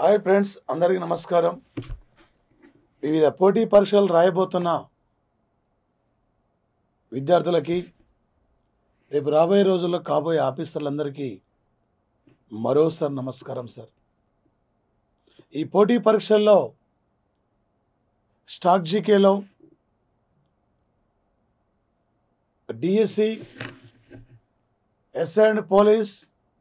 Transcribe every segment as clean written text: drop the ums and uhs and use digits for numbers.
Hi friends, అందరికీ నమస్కారం. వివిధ పోటీ పరీక్షలు రాయబోతున్న విద్యార్థులకి, రేపు రాబోయే రోజుల్లో కాబోయే ఆఫీసర్లందరికీ మరోసారి నమస్కారం సార్. ఈ పోటీ పరీక్షల్లో స్టాక్ జీకేలో DSC, SI and police,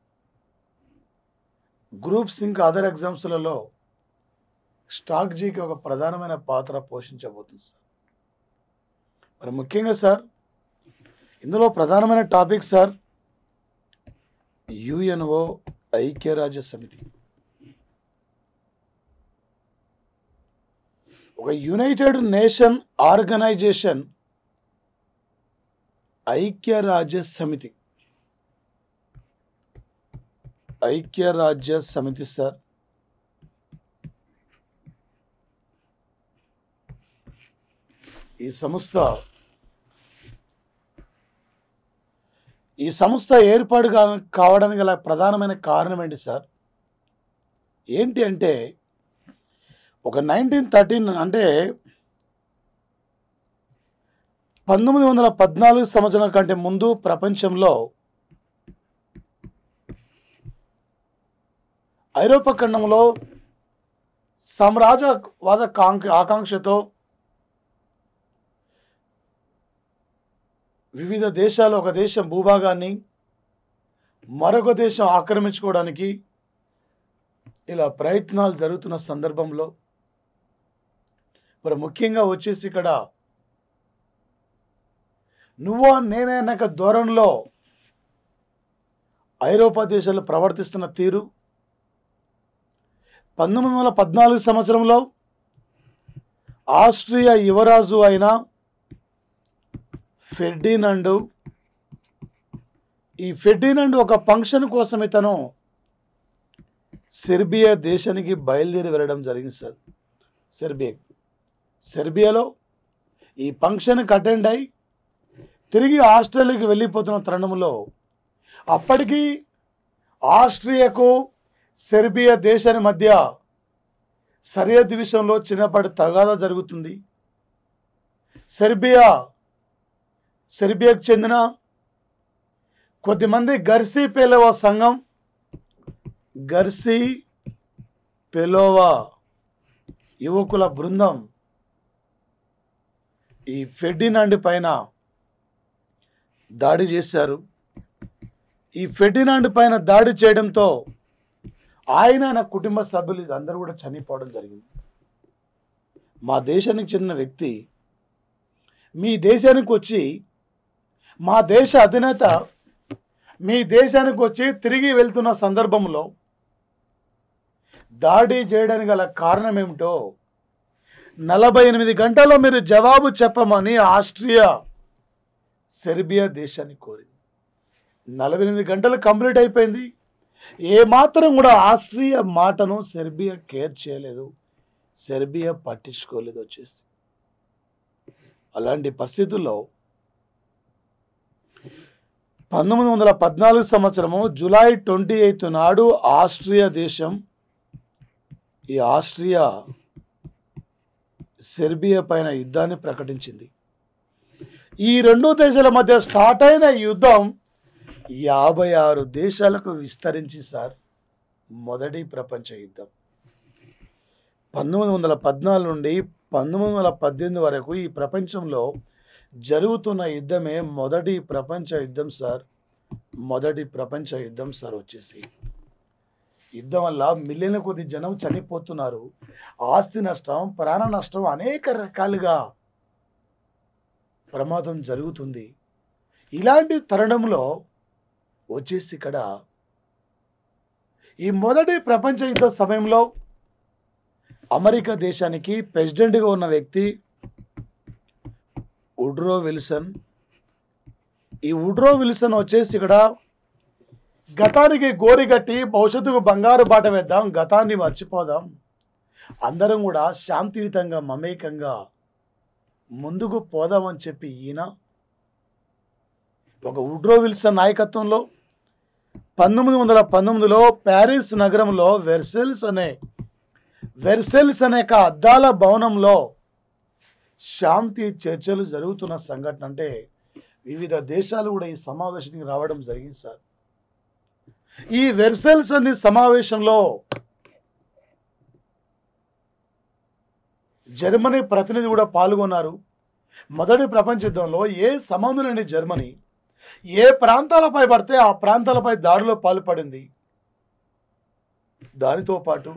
groups ఇంకా అదర్ ఎగ్జామ్స్లలో స్టాక్ జీకి ఒక ప్రధానమైన పాత్ర పోషించబోతుంది సార్. మరి ముఖ్యంగా సార్, ఇందులో ప్రధానమైన టాపిక్ సార్ యుఎన్ఓ, ఐక్యరాజ్య సమితి. ఒక యునైటెడ్ నేషన్ ఆర్గనైజేషన్ ఐక్యరాజ్య సమితి. ఐక్యరాజ్య సమితి సార్ ఈ సంస్థ ఏర్పాటు కావడానికి గల ప్రధానమైన కారణం ఏంటి సార్? ఏంటి అంటే, ఒక 1913 అంటే 1914 సంవత్సరం కంటే ముందు ప్రపంచంలో ఐరోపా ఖండంలో సామ్రాజ్యవాద ఆకాంక్షతో వివిధ దేశాలు ఒక దేశం భూభాగాన్ని మరొక దేశం ఆక్రమించుకోవడానికి ఇలా ప్రయత్నాలు జరుగుతున్న సందర్భంలో మరి ముఖ్యంగా వచ్చేసి ఇక్కడ నువ్వో నేనే అన్న ధోరణిలో ఐరోపా దేశాలు ప్రవర్తిస్తున్న తీరు 1914 సంవత్సరంలో ఆస్ట్రియా యువరాజు అయిన ఫెర్డినాండ్ ఒక ఫంక్షన్ కోసం ఇతను సెర్బియా దేశానికి బయలుదేరి వెళ్ళడం జరిగింది సార్. సెర్బియాలో ఈ ఫంక్షన్కి అటెండ్ అయి తిరిగి ఆస్ట్రేలియాకి వెళ్ళిపోతున్న తరుణంలో అప్పటికి ఆస్ట్రియాకు సెర్బియా దేశాని మధ్య సరిహద్దు విషయంలో చిన్నపాటి తగాదా జరుగుతుంది. సెర్బియాకు చెందిన కొద్దిమంది గర్సీ పెలోవా సంఘం, గర్సీ పెలోవా యువకుల బృందం ఈ ఫెర్డినాండ్ పైన దాడి చేశారు. ఈ ఫెర్డినాండ్ పైన దాడి చేయడంతో ఆయన కుటుంబ సభ్యులు అందరూ కూడా చనిపోవడం జరిగింది. మా దేశానికి చెందిన వ్యక్తి మీ దేశానికి వచ్చి, మా దేశ అధినేత మీ దేశానికి వచ్చి తిరిగి వెళ్తున్న సందర్భంలో దాడి చేయడానికి గల కారణం ఏమిటో 48 గంటల్లో మీరు జవాబు చెప్పమని ఆస్ట్రియా సెర్బియా దేశాన్ని కోరింది. 48 గంటలు కంప్లీట్ అయిపోయింది. ఏమాత్రం కూడా ఆస్ట్రియా మాటను సెర్బియా కేర్ చేయలేదు, సెర్బియా పట్టించుకోలేదు వచ్చేసి. అలాంటి పరిస్థితుల్లో 1914 సంవత్సరము జూలై 28 నాడు ఆస్ట్రియా దేశం, ఆస్ట్రియా సెర్బియా పైన యుద్ధాన్ని ప్రకటించింది. ఈ రెండు దేశాల మధ్య స్టార్ట్ అయిన యుద్ధం 56 దేశాలకు విస్తరించి సార్ మొదటి ప్రపంచ యుద్ధం. 1914 నుండి 1918 వరకు ఈ ప్రపంచంలో జరుగుతున్న యుద్ధమే మొదటి ప్రపంచ యుద్ధం సార్. వచ్చేసి యుద్ధం వల్ల మిలియన్ల కొద్ది జనం చనిపోతున్నారు. ఆస్తి నష్టం, ప్రాణ నష్టం, అనేక రకాలుగా ప్రమాదం జరుగుతుంది. ఇలాంటి తరుణంలో వచ్చేసి ఇక్కడ ఈ మొదటి ప్రపంచ యుద్ధ సమయంలో అమెరికా దేశానికి ప్రెసిడెంట్గా ఉన్న వ్యక్తి వుడ్రో విల్సన్. ఈ వుడ్రో విల్సన్ వచ్చేసి ఇక్కడ గతానికి గోరిగట్టి భవిష్యత్తుకు బంగారు బాట వేద్దాం, గతాన్ని మర్చిపోదాం, అందరం కూడా శాంతియుతంగా మమేకంగా ముందుకు పోదామని చెప్పి ఈయన ఒక వుడ్రో విల్సన్ నాయకత్వంలో 1919లో ప్యారిస్ నగరంలో వెర్సైల్స్ అనే వెర్సెల్స్ అనే ఒక అద్దాల భవనంలో శాంతి చర్చలు జరుగుతున్న సంఘటన అంటే వివిధ దేశాలు కూడా ఈ సమావేశానికి రావడం జరిగింది సార్. ఈ వెర్సెల్స్ అనే సమావేశంలో జర్మనీ ప్రతినిధి కూడా పాల్గొన్నారు. మొదటి ప్రపంచ యుద్ధంలో ఏ సంబంధం లేని జర్మనీ ఏ ప్రాంతాలపై పడితే ఆ ప్రాంతాలపై దాడిలో పాల్పడింది. దానితో పాటు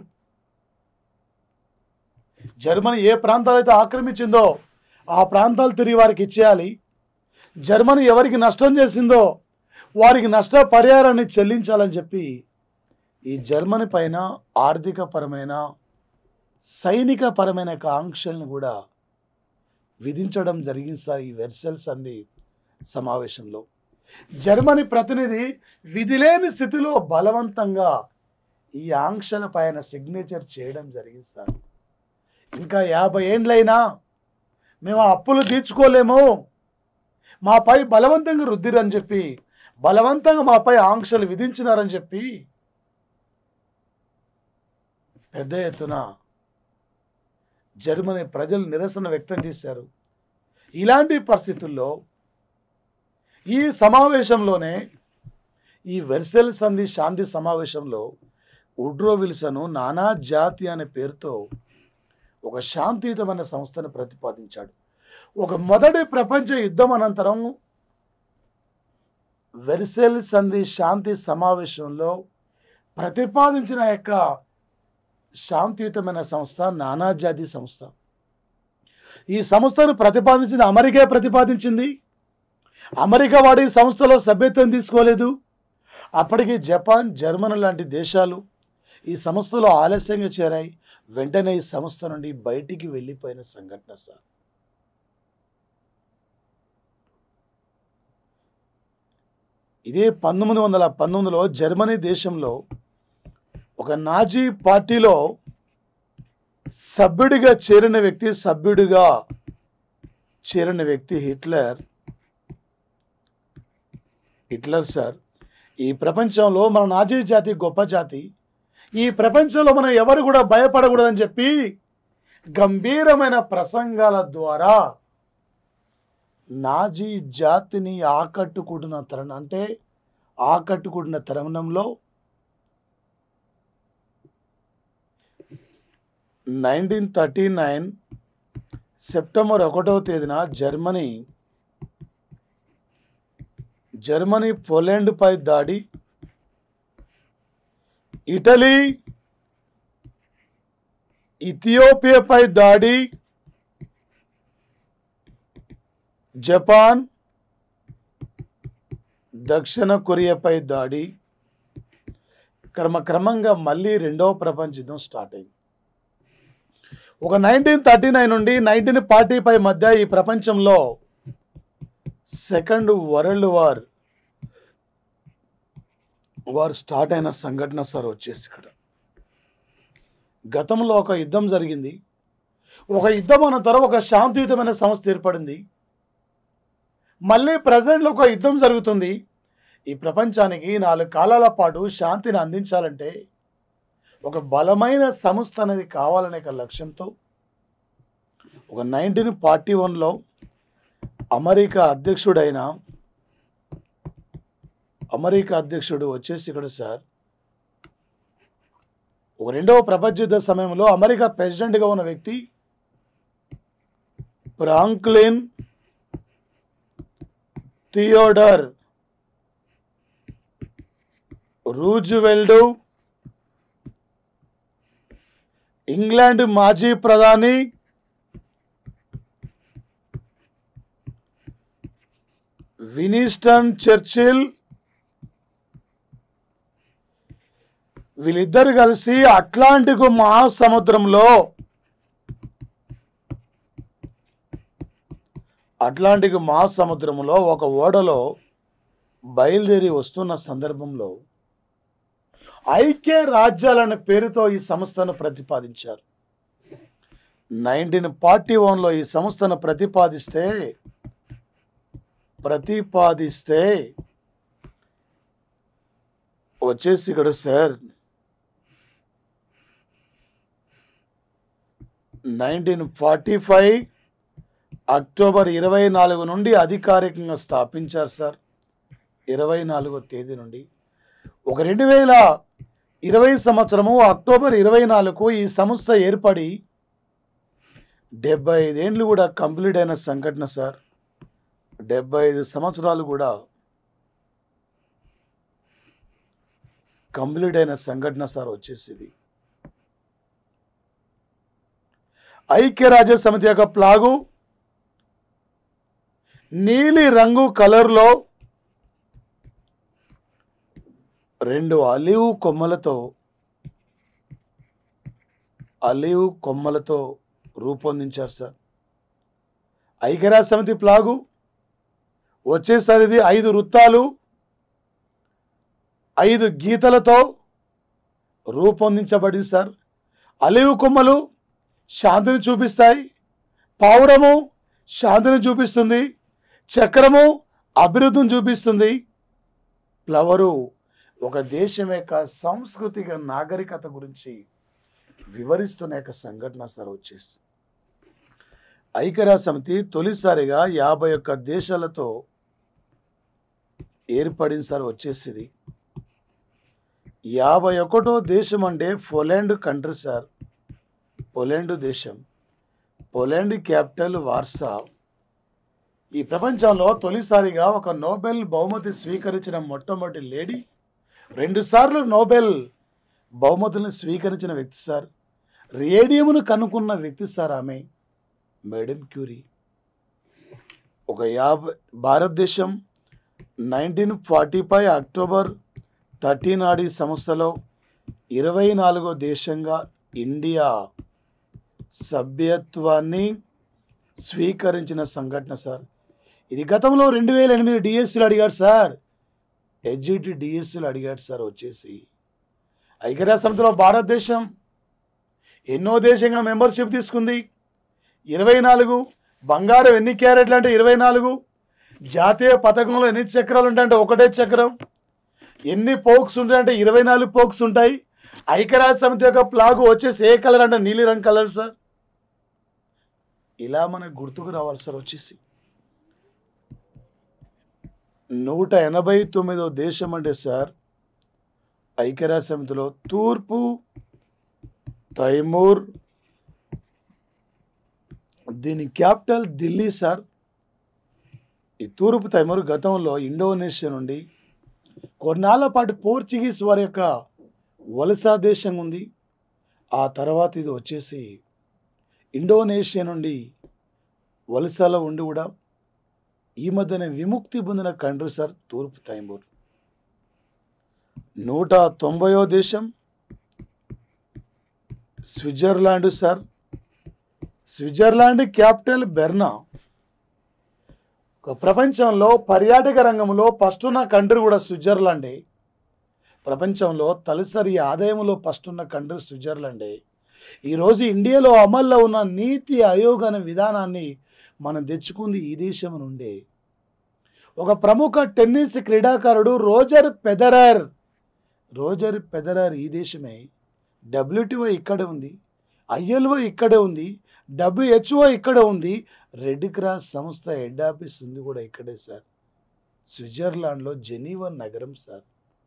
జర్మనీ ఏ ప్రాంతాలైతే ఆక్రమించిందో ఆ ప్రాంతాలు తిరిగి వారికి ఇచ్చేయాలి. జర్మనీ ఎవరికి నష్టం చేసిందో వారికి నష్ట పరిహారాన్ని చెల్లించాలని చెప్పి ఈ జర్మనీ పైన ఆర్థికపరమైన సైనికపరమైన ఆంక్షలను కూడా విధించడం జరిగింది సార్. ఈ వెర్సెల్స్ సంధి సమావేశంలో జర్మనీ ప్రతినిధి విధిలేని స్థితిలో బలవంతంగా ఈ ఆంక్షల పైన సిగ్నేచర్ చేయడం జరిగింది సార్. ఇంకా 50 ఏండ్లైనా మేము ఆ అప్పులు తీర్చుకోలేము, మాపై బలవంతంగా రుద్దిరని చెప్పి బలవంతంగా మాపై ఆంక్షలు విధించినారని చెప్పి పెద్ద ఎత్తున జర్మనీ ప్రజలు నిరసన వ్యక్తం చేశారు. ఇలాంటి పరిస్థితుల్లో ఈ సమావేశంలోనే ఈ వెర్సెల్ సంధి శాంతి సమావేశంలో వుడ్రో విల్సన్ నానా జాతి అనే పేరుతో ఒక శాంతియుతమైన సంస్థను ప్రతిపాదించాడు. ఒక మొదటి ప్రపంచ యుద్ధం అనంతరం వెర్సెల్ సంధి శాంతి సమావేశంలో ప్రతిపాదించిన యొక్క శాంతియుతమైన సంస్థ నానాజాతి సంస్థ. ఈ సంస్థను ప్రతిపాదించింది అమెరికా ప్రతిపాదించింది. అమెరికా వాడి సంస్థలో సభ్యత్వం తీసుకోలేదు. అప్పటికి జపాన్, జర్మనీ లాంటి దేశాలు ఈ సంస్థలో ఆలస్యంగా చేరాయి. వెంటనే ఈ సంస్థ నుండి బయటికి వెళ్ళిపోయిన సంఘటన సార్. ఇదే 1919లో జర్మనీ దేశంలో ఒక నాజీ పార్టీలో సభ్యుడిగా చేరిన వ్యక్తి హిట్లర్ సార్. ఈ ప్రపంచంలో మన నాజీ జాతి గొప్ప జాతి, ఈ ప్రపంచంలో మనం ఎవరు కూడా భయపడకూడదని చెప్పి గంభీరమైన ప్రసంగాల ద్వారా నాజీ జాతిని ఆకట్టుకుంటున్న తరుణంలో 1939 సెప్టెంబర్ 1వ తేదీన జర్మనీ పోలాండ్పై దాడి, ఇటలీ ఇథియోపియాపై దాడి, జపాన్ దక్షిణ కొరియాపై దాడి, క్రమంగా మళ్ళీ రెండవ ప్రపంచ యుద్ధం స్టార్ట్ అయింది. ఒక 1939 నుండి 1940 మధ్య ఈ ప్రపంచంలో సెకండ్ వరల్డ్ వార్ స్టార్ట్ అయిన సంఘటన సార్ వచ్చేసి ఇక్కడ. గతంలో ఒక యుద్ధం జరిగింది. ఒక యుద్ధం అనంతరం ఒక శాంతియుతమైన సంస్థ ఏర్పడింది. మళ్ళీ ప్రజెంట్లో ఒక యుద్ధం జరుగుతుంది. ఈ ప్రపంచానికి 4 కాలాల పాటు శాంతిని అందించాలంటే ఒక బలమైన సంస్థ అనేది కావాలనే లక్ష్యంతో ఒక 1941లో అమెరికా అధ్యక్షుడు వచ్చేసి ఇక్కడ సార్ ఒక రెండవ ప్రపంచ యుద్ధ సమయంలో అమెరికా ప్రెసిడెంట్గా ఉన్న వ్యక్తి ఫ్రాంక్లిన్ థియోడర్ రూజ్వెల్ట్, ఇంగ్లాండ్ మాజీ ప్రధాని విన్స్టన్ చర్చిల్, వీళ్ళిద్దరు కలిసి అట్లాంటిక్ మహాసముద్రంలో ఒక ఓడలో బయలుదేరి వస్తున్న సందర్భంలో ఐక్య రాజ్యాలనే పేరుతో ఈ సంస్థను ప్రతిపాదించారు. 1941లో ఈ సంస్థను ప్రతిపాదిస్తే వచ్చేసి ఇక్కడ సార్ 1945 అక్టోబర్ 24 నుండి అధికారికంగా స్థాపించారు సార్. 24వ తేదీ నుండి 2020 సంవత్సరము అక్టోబర్ 24కు ఈ సంస్థ ఏర్పడి 75 ఏండ్లు కూడా కంప్లీట్ అయిన సంఘటన సార్. 75 సంవత్సరాలు కూడా కంప్లీట్ అయిన సంఘటన సార్ వచ్చేసింది. ఐక్యరాజ్య సమితి యొక్క ప్లాగు నీలి రంగు కలర్లో 2 ఆలివ్ కొమ్మలతో రూపొందించారు సార్. ఐక్యరాజ్య సమితి ప్లాగు వచ్చేసరి ఇది 5 వృత్తాలు 5 గీతలతో రూపొందించబడింది సార్. ఆలివ్ కొమ్మలు శాంతిని చూపిస్తాయి, పావురము శాంతిని చూపిస్తుంది, చక్రము అభివృద్ధిని చూపిస్తుంది, ఫ్లవరు ఒక దేశం యొక్క సాంస్కృతిక నాగరికత గురించి వివరిస్తున్న యొక్క సంఘటన సార్ వచ్చేసి. ఐక్యరాజ్య సమితి తొలిసారిగా 51 దేశాలతో ఏర్పడింది సార్ వచ్చేసింది. 51వ దేశం అంటే పోలాండ్ కంట్రీ సార్. పోలాండ్ దేశం, పోలాండ్ క్యాపిటల్ వార్సా. ఈ ప్రపంచంలో తొలిసారిగా ఒక నోబెల్ బహుమతి స్వీకరించిన మొట్టమొదటి లేడీ, 2 సార్లు నోబెల్ బహుమతులను స్వీకరించిన వ్యక్తి సార్. రేడియంను కనుక్కున్న వ్యక్తి సార్ ఆమె మేడం క్యూరీ. భారతదేశం 1945 అక్టోబర్ 13 నాడు ఈ సంస్థలో 24వ దేశంగా ఇండియా సభ్యత్వాన్ని స్వీకరించిన సంఘటన సార్. ఇది గతంలో 2008 డిఎస్సీలు అడిగాడు సార్, ఎడ్జిటి డిఎస్సీలు అడిగాడు సార్ వచ్చేసి. ఐక్యరాజ్య సమితిలో భారతదేశం ఎన్నో దేశంగా మెంబర్షిప్ తీసుకుంది. 24 బంగారం ఎన్ని క్యారెట్లు అంటే 24, జాతీయ పథకంలో ఎన్ని చక్రాలు ఉంటాయంటే 1 చక్రం, ఎన్ని పోక్స్ ఉంటాయంటే 24 పోక్స్ ఉంటాయి. ఐక్యరాజ్య సమితి యొక్క ప్లాగు వచ్చేసి ఏ కలర్ అంటే నీలిరంగు కలర్ సార్. ఇలా మనకు గుర్తుకు రావాలి సార్ వచ్చేసి. 189వ దేశం అంటే సార్ ఐక్యరాజ్య సమితిలో తూర్పు తైమూర్, దీని క్యాపిటల్ ఢిల్లీ సార్. ఈ తూర్పు తైమూర్ గతంలో ఇండోనేషియా నుండి కొన్నాళ్ళ పాటు పోర్చుగీస్ వారి యొక్క వలస దేశం ఉంది. ఆ తర్వాత ఇది వచ్చేసి ఇండోనేషియా నుండి వలసలో ఉండి కూడా ఈ మధ్యనే విముక్తి పొందిన కంట్రీ సార్ తూర్పు తైమూర్. 190వ దేశం Switzerland sir. Switzerland capital Bern. ప్రపంచంలో పర్యాటక రంగంలో ఫస్ట్ ఉన్న కంట్రీ కూడా స్విట్జర్లాండే. ప్రపంచంలో తలసరి ఆదాయంలో ఫస్ట్ ఉన్న కంట్రీ స్విట్జర్లాండే. ఈరోజు ఇండియాలో అమల్లో ఉన్న నీతి ఆయోగ్ అనే విధానాన్ని మనం తెచ్చుకుంది ఈ దేశం నుండే. ఒక ప్రముఖ టెన్నిస్ క్రీడాకారుడు రోజర్ ఫెదరర్ ఈ దేశమే. WTO ఇక్కడే ఉంది, ILO ఇక్కడే ఉంది, WHO ఇక్కడే ఉంది, రెడ్ క్రాస్ సంస్థ హెడ్ ఆఫీస్ ఉంది కూడా ఇక్కడే సార్, స్విట్జర్లాండ్లో జెనీవా నగరం సార్.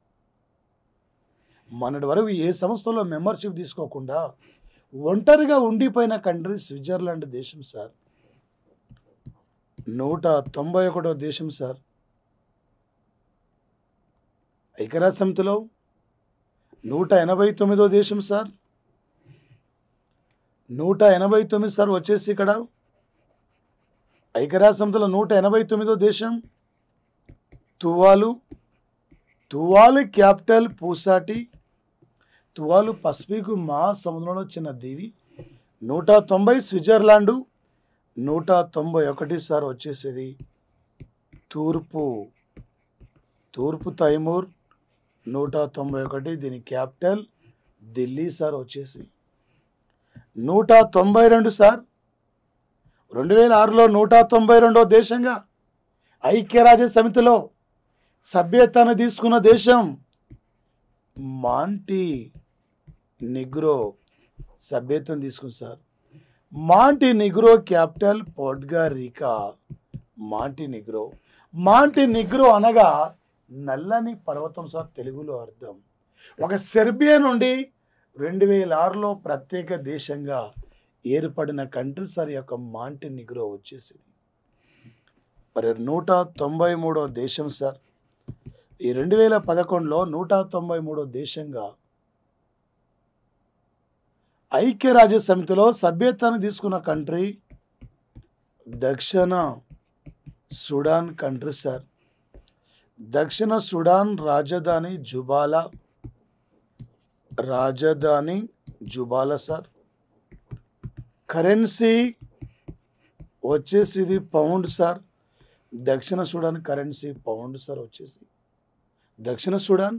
మొన్నటి వరకు ఏ సంస్థలో మెంబర్షిప్ తీసుకోకుండా ఒంటరిగా ఉండిపోయిన కంట్రీ స్విట్జర్లాండ్ దేశం సార్. 191వ దేశం సార్. ఐక్యరాజ్య సమితిలో 189వ దేశం సార్. 189 సార్ వచ్చేసి ఇక్కడ ఐక్యరాజ్య సమితిలో 189వ దేశం తువాలు క్యాపిటల్ పూసాటి. తువాలు పసిఫిక్ మహాసముద్రంలో చిన్న దీవి. 190 స్విట్జర్లాండు. 191 సార్ వచ్చేసేది తూర్పు తైమూర్. 191 దీని క్యాపిటల్ ఢిల్లీ సార్ వచ్చేసి. 192 సార్ 2006లో 192వ దేశంగా ఐక్యరాజ్య సమితిలో సభ్యత్వాన్ని తీసుకున్న దేశం మాంటినిగ్రో సభ్యత్వం తీసుకుంది సార్. మాంటినిగ్రో క్యాపిటల్ పోర్ట్గా మాంటినిగ్రో. మాంటినిగ్రో అనగా నల్లని పర్వతం సార్ తెలుగులో అర్థం. ఒక సెర్బియా నుండి 2006లో ప్రత్యేక దేశంగా ఏర్పడిన కంట్రీ సార్ యొక్క మాంటినిగ్రో వచ్చేసింది. మరి 193వ దేశం సార్. ఈ 2011లో 193వ దేశంగా ఐక్యరాజ్య సమితిలో సభ్యత్వాన్ని తీసుకున్న కంట్రీ దక్షిణ సుడాన్ కంట్రీ సార్. దక్షిణ సుడాన్ రాజధాని జుబాలా సార్. కరెన్సీ వచ్చేసి ఇది పౌండ్ సార్. దక్షిణ సుడాన్ కరెన్సీ పౌండ్ సార్. వచ్చేసి దక్షిణ సుడాన్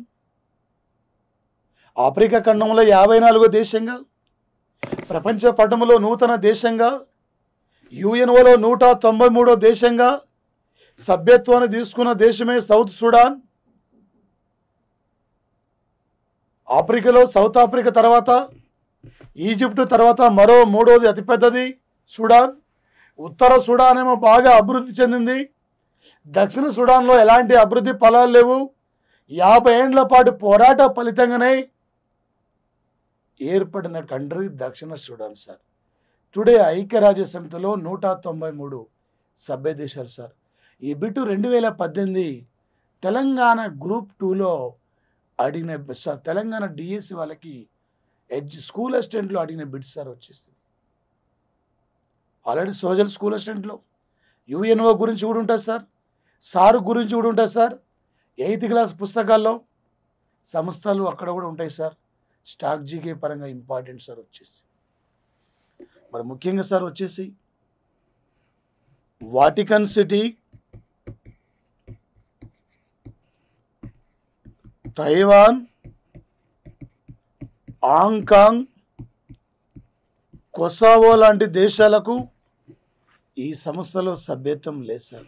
ఆఫ్రికా ఖండంలో 54వ దేశంగా, ప్రపంచ పటంలో నూతన దేశంగా, యుఎన్ఓలో 193వ దేశంగా సభ్యత్వాన్ని తీసుకున్న దేశమే సౌత్ సుడాన్. ఆఫ్రికాలో సౌత్ ఆఫ్రికా తర్వాత, ఈజిప్ట్ తర్వాత మరో 3వది అతిపెద్దది సుడాన్. ఉత్తర సుడాన్ ఏమో బాగా అభివృద్ధి చెందింది. దక్షిణ సుడాన్లో ఎలాంటి అభివృద్ధి ఫలాలు లేవు. 50 ఏండ్ల పాటు పోరాట ఫలితంగానే ఏర్పడిన కంట్రీ దక్షిణ సుడాన్ సార్. టుడే ఐక్యరాజ్య సమితిలో 193 సభ్య దేశాలు సార్. ఈ బిట్టు 2018 తెలంగాణ గ్రూప్ 2లో అడిగిన సార్. తెలంగాణ డిఎస్సి వాళ్ళకి స్కూల్ అసిస్టెంట్లో అడిగిన బిట్ సార్ వచ్చేసింది. ఆల్రెడీ సోషల్ స్కూల్ అసిస్టెంట్లో యుఎన్ఓ గురించి కూడా ఉంటుంది సార్. సారు గురించి కూడా ఉంటుంది సార్. 8th క్లాస్ పుస్తకాల్లో సంస్థలు అక్కడ కూడా ఉంటాయి సార్. స్టాక్ జీకే పరంగా ఇంపార్టెంట్ సార్ వచ్చేసి. మరి ముఖ్యంగా సార్ వచ్చేసి Vatican city, Taiwan, Hong Kong, Kosovo లాంటి దేశాలకు ఈ సంస్థలో సభ్యత్వం లేదు సార్.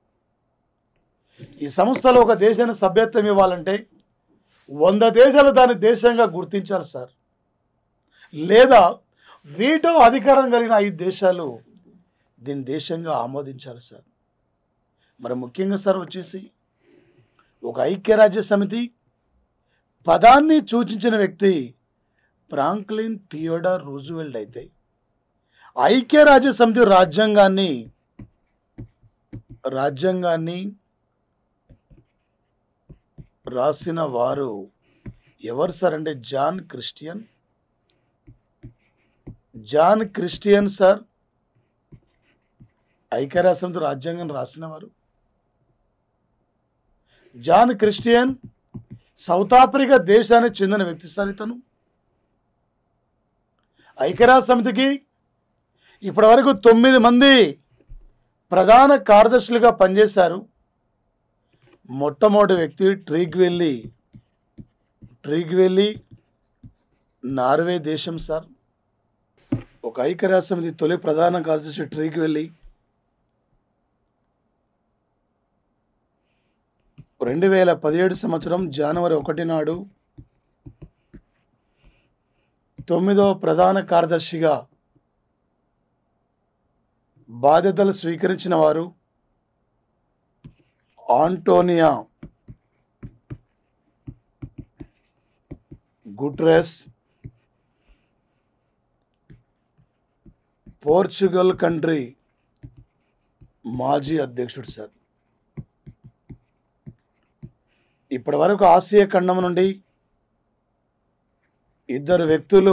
ఈ సంస్థలో ఒక దేశానికి సభ్యత్వం ఇవ్వాలంటే 100 దేశాలు దాని దేశంగా గుర్తించాలి సార్. లేదా వీటో అధికారం కలిగిన 5 దేశాలు దీని దేశంగా ఆమోదించాలి సార్. మరి ముఖ్యంగా సార్ వచ్చేసి ఒక ఐక్యరాజ్య సమితి పదాన్ని సూచించిన వ్యక్తి ఫ్రాంక్లిన్ థియోడర్ రూజ్వెల్ట్ అయితే, ఐక్యరాజ్య సమితి రాజ్యాంగాన్ని రాసిన వారు ఎవరు సార్ అంటే జాన్ క్రిస్టియన్ సార్. ఐక్యరాజ్య సమితి రాజ్యాంగం రాసిన వారు జాన్ క్రిస్టియన్. సౌత్ ఆఫ్రికా దేశానికి చెందిన వ్యక్తి సార్ ఇతను. ఐక్యరాజ్య సమితికి ఇప్పటి వరకు 9 మంది ప్రధాన కార్యదర్శులుగా పనిచేశారు. మొట్టమొదటి వ్యక్తి ట్రిగ్వెల్లి నార్వే దేశం సార్. ఒక ఐక్యరాజ్య సమితి తొలి ప్రధాన కార్యదర్శి ట్రిగ్వెల్లి 2017 సంవత్సరం జనవరి 1 నాడు 9వ ప్రధాన కార్యదర్శిగా బాధ్యతలు స్వీకరించిన వారు ఆంటోనియో గుటెరస్, పోర్చుగల్ కంట్రీ మాజీ అధ్యక్షుడు సార్. ఇప్పటి వరకు ఆసియా ఖండం నుండి 2 వ్యక్తులు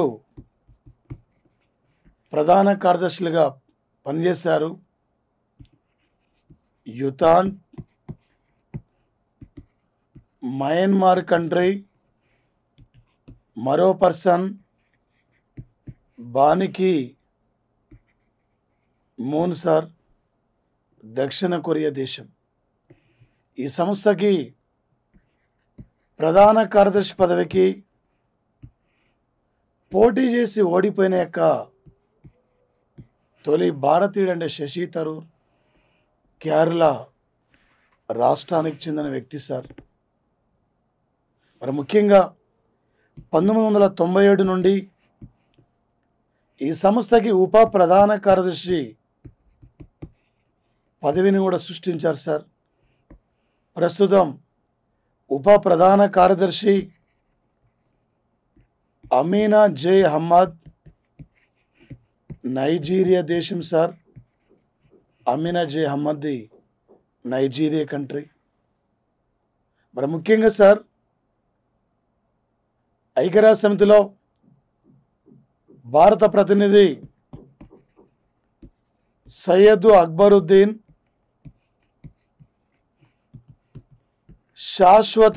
ప్రధాన కార్యదర్శులుగా పనిచేశారు. యుతాన్ మయన్మార్ కంట్రీ, మరో పర్సన్ బానికి మూన్ సార్, దక్షిణ కొరియా దేశం. ఈ సంస్థకి ప్రధాన కార్యదర్శి పదవికి పోటీ చేసి ఓడిపోయిన యొక్క తొలి భారతీయుడు అంటే శశి థరూర్, కేరళ రాష్ట్రానికి చెందిన వ్యక్తి సార్. మరి ముఖ్యంగా 1997 నుండి ఈ సంస్థకి ఉప ప్రధాన కార్యదర్శి పదవిని కూడా సృష్టించారు సార్. ప్రస్తుతం ఉప ప్రధాన కార్యదర్శి అమీనా జే అహ్మద్, నైజీరియా దేశం సార్. అమీనా జే అహ్మద్ది నైజీరియా కంట్రీ. మరి ముఖ్యంగా సార్ ఐక్యరాజ్య సమితిలో భారత ప్రతినిధి సయ్యద్ అక్బరుద్దీన్, శాశ్వత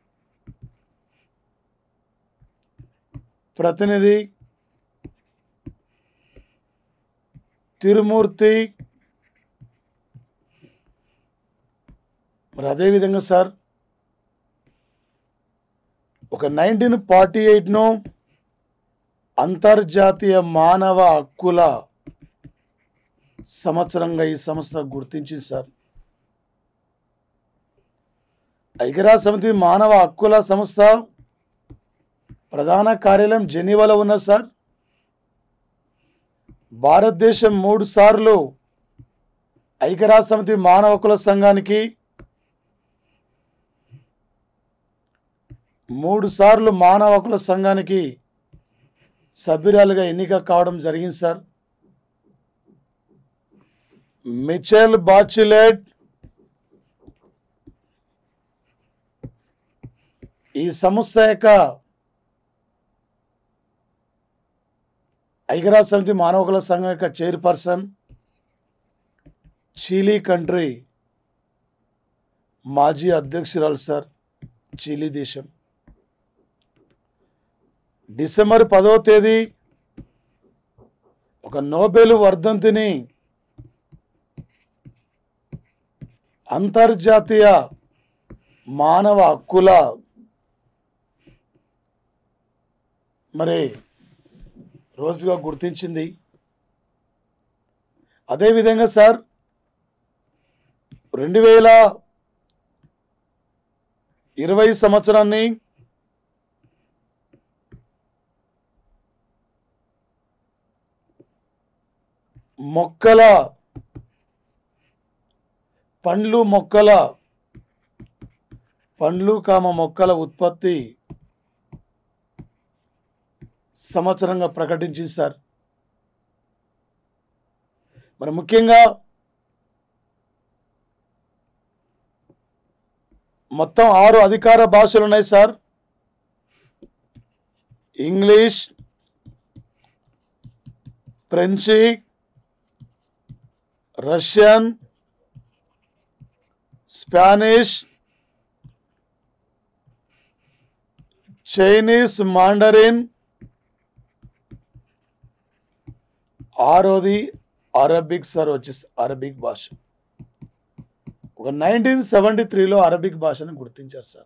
ప్రతినిధి తిరుమూర్తి, మరి అదేవిధంగా సార్ ఒక 1948ను అంతర్జాతీయ మానవ హక్కుల సంవత్సరంగా ఈ సంస్థ గుర్తించింది సార్. ఐక్యరాజ్య సమితి మానవ హక్కుల సంస్థ ప్రధాన కార్యాలయం జెనీవాలో ఉన్నది సార్. భారతదేశం 3 సార్లు ఐక్యరాజ్య సమితి మానవ హక్కుల సంఘానికి 3 సార్లు మానవ హక్కుల సంఘానికి సభ్యురాలుగా ఎన్నిక కావడం జరిగింది సార్. మిచెల్ బాచిలెట్ ఈ సంస్థ యొక్క ఐక్యరాజ్య సమితి మానవ హక్కుల సంఘం యొక్క చైర్పర్సన్, చిలీ కంట్రీ మాజీ అధ్యక్షురాలు సార్. చిలీ దేశం. డిసెంబర్ 10వ తేదీ ఒక నోబెల్ వర్ధంతిని అంతర్జాతీయ మానవ హక్కుల మరి రోజుగా గుర్తించింది. అదేవిధంగా సార్ 2020 సంవత్సరాన్ని మొక్కల ఉత్పత్తి సంవత్సరంగా ప్రకటించింది సార్. మరి ముఖ్యంగా మొత్తం 6 అధికార భాషలు ఉన్నాయి sir. English, French, Russian, Spanish, Chinese, Mandarin, 6వది అరబిక్ సార్. వచ్చేసి అరబిక్ భాష ఒక 1973లో అరబిక్ భాషను గుర్తించారు సార్.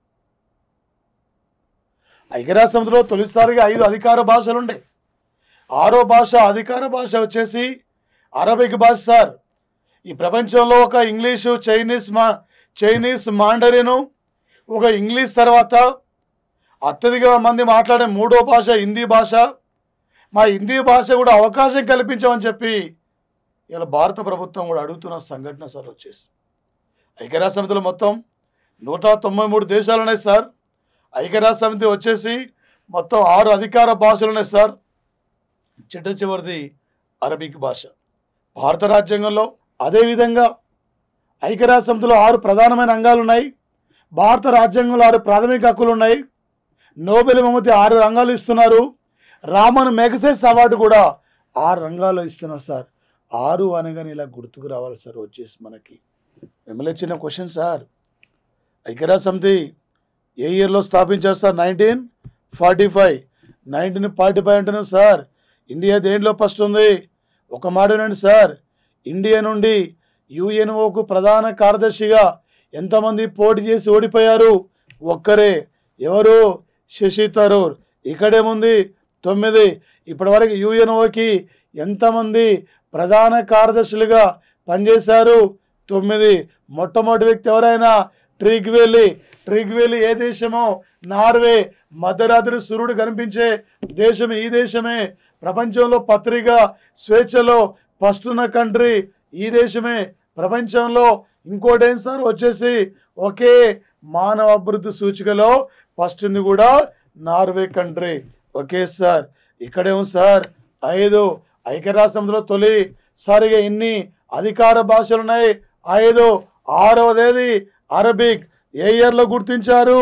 ఐక్యరాజ్య సమితిలో తొలిసారిగా 5 అధికార భాషలు ఉండే. 6వ భాష అధికార భాష వచ్చేసి అరబిక్ భాష సార్. ఈ ప్రపంచంలో ఒక ఇంగ్లీషు, చైనీస్, మాండరిను, ఒక ఇంగ్లీష్ తర్వాత అత్యధిక మంది మాట్లాడే 3వ భాష హిందీ భాష. మా హిందీ భాష కూడా అవకాశం కల్పించమని చెప్పి ఇలా భారత ప్రభుత్వం కూడా అడుగుతున్న సంఘటన సార్. వచ్చేసి ఐక్యరాజ్య సమితిలో మొత్తం 193 దేశాలు ఉన్నాయి సార్. ఐక్యరాజ్య సమితి వచ్చేసి మొత్తం 6 అధికార భాషలు ఉన్నాయి సార్. చివరిది అరబిక్ భాష భారత రాజ్యాంగంలో. అదేవిధంగా ఐక్యరాజ్య సమితిలో 6 ప్రధానమైన అంగాలు ఉన్నాయి. భారత రాజ్యాంగంలో 6 ప్రాథమిక హక్కులు ఉన్నాయి. నోబెల్ బహుమతి 6 రంగాలు ఇస్తున్నారు. రామన్ మెగసెస్ అవార్డు కూడా 6 రంగాల్లో ఇస్తున్నారు సార్. 6 అనగానే ఇలా గుర్తుకు రావాలి సార్. వచ్చేసి మనకి మిమ్మల్ని చిన్న క్వశ్చన్ సార్. ఐక్యరాజ్య సమితి ఏ ఇయర్లో స్థాపించారు సార్? 1945. 1945 అంటున్నాను సార్. ఇండియా దేంట్లో ఫస్ట్ ఉంది? ఒక మాట వినండి సార్. ఇండియా నుండి యుఎన్ఓకు ప్రధాన కార్యదర్శిగా ఎంతమంది పోటీ చేసి ఓడిపోయారు? ఒక్కరే. ఎవరు? శశి థరూర్. ఇక్కడేముంది? 9. ఇప్పటివరకు యుఎన్ఓకి ఎంతమంది ప్రధాన కార్యదర్శులుగా పనిచేశారు? 9. మొట్టమొదటి వ్యక్తి ఎవరైనా? ట్రిగ్వేలి. ఏ దేశమో? నార్వే. మధ్యరాత్రి సూర్యుడు కనిపించే దేశం ఈ దేశమే. ప్రపంచంలో పత్రిక స్వేచ్ఛలో ఫస్ట్ ఉన్న కంట్రీ ఈ దేశమే. ప్రపంచంలో ఇంకోటి ఏం సార్ వచ్చేసి ఒకే మానవ అభివృద్ధి సూచికలో ఫస్ట్ ఉంది కూడా నార్వే కంట్రీ. ఓకే సార్, ఇక్కడేమో సార్ 5 ఐక్యరాజ్యసమితిలో తొలిసారిగా ఎన్ని అధికార భాషలు ఉన్నాయి? 5. 6వది అరబిక్. ఏ ఇయర్లో గుర్తించారు?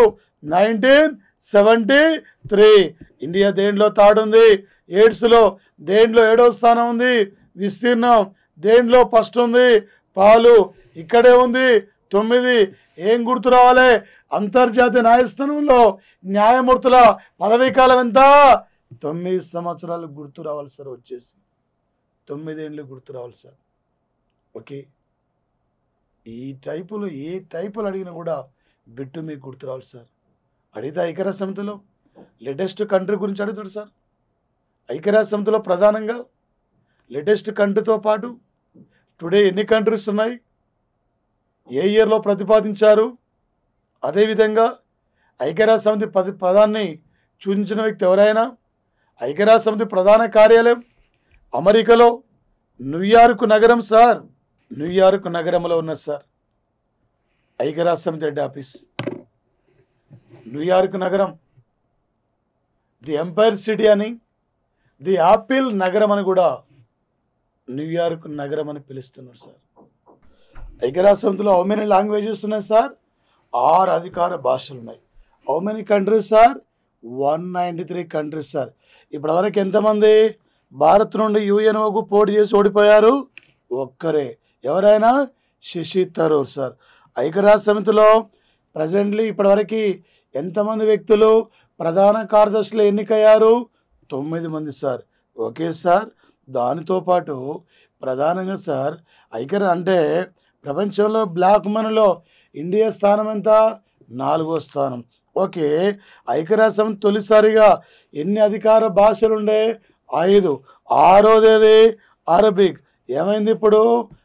1973. ఇండియా దేంట్లో థర్డ్ ఉంది? ఎయిడ్స్లో. దేంట్లో 7వ స్థానం ఉంది? విస్తీర్ణం. దేంట్లో ఫస్ట్ ఉంది? పాలు. ఇక్కడే ఉంది 9. ఏం గుర్తు రావాలి? అంతర్జాతీయ న్యాయస్థానంలో న్యాయమూర్తుల పదవీ కాలం ఎంత? 9 సంవత్సరాలు గుర్తు రావాలి సార్. వచ్చేసి 9 ఏళ్ళు గుర్తు రావాలి సార్. ఓకే, ఈ టైపులు ఏ టైపులు అడిగినా కూడా బిట్టు మీకు గుర్తు రావాలి సార్. అడిగితే ఐక్యరాజ్య సమితిలో లేటెస్ట్ కంట్రీ గురించి అడుగుతాడు సార్. ఐక్యరాజ్య సమితిలో ప్రధానంగా లేటెస్ట్ కంట్రీతో పాటు టుడే ఎన్ని కంట్రీస్ ఉన్నాయి, ఏ ఇయర్లో ప్రతిపాదించారు, అదేవిధంగా ఐక్యరాజ్య సమితి పదాన్ని సూచించిన వ్యక్తి ఎవరైనా, ఐక్యరాజ్య సమితి ప్రధాన కార్యాలయం అమెరికాలో న్యూయార్క్ నగరం సార్. న్యూయార్క్ నగరంలో ఉన్నది సార్ ఐక్యరాజ్య సమితి హెడ్ ఆఫీస్. న్యూయార్క్ నగరం ది ఎంపైర్ సిటీ అని, ది ఆపిల్ నగరం అని కూడా న్యూయార్క్ నగరం అని పిలుస్తున్నారు సార్. ఐక్యరాజ్య సమితిలో హౌ మెనీ లాంగ్వేజెస్ ఉన్నాయి సార్? 6 అధికార భాషలు ఉన్నాయి. How many countries sir? 193 countries sir. ఇప్పటివరకు ఎంతమంది భారత్ నుండి యుఎన్ఓకు పోటీ చేసి ఓడిపోయారు? ఒక్కరే. ఎవరైనా? శశి థరూర్ సార్. ఐక్యరాజ్య సమితిలో ప్రజెంట్లీ ఇప్పటివరకు ఎంతమంది వ్యక్తులు ప్రధాన కార్యదర్శులు ఎన్నికయ్యారు? 9 మంది సార్. ఓకే సార్, దానితో పాటు ప్రధానంగా సార్ అంటే ప్రపంచంలో బ్లాక్ మనీలో ఇండియా స్థానం ఎంత? 4వ స్థానం. ఓకే, ఐక్యరాజ్య సమితి తొలిసారిగా ఎన్ని అధికార భాషలు ఉండే? 5. 6వది అరబిక్. ఏమైంది ఇప్పుడు?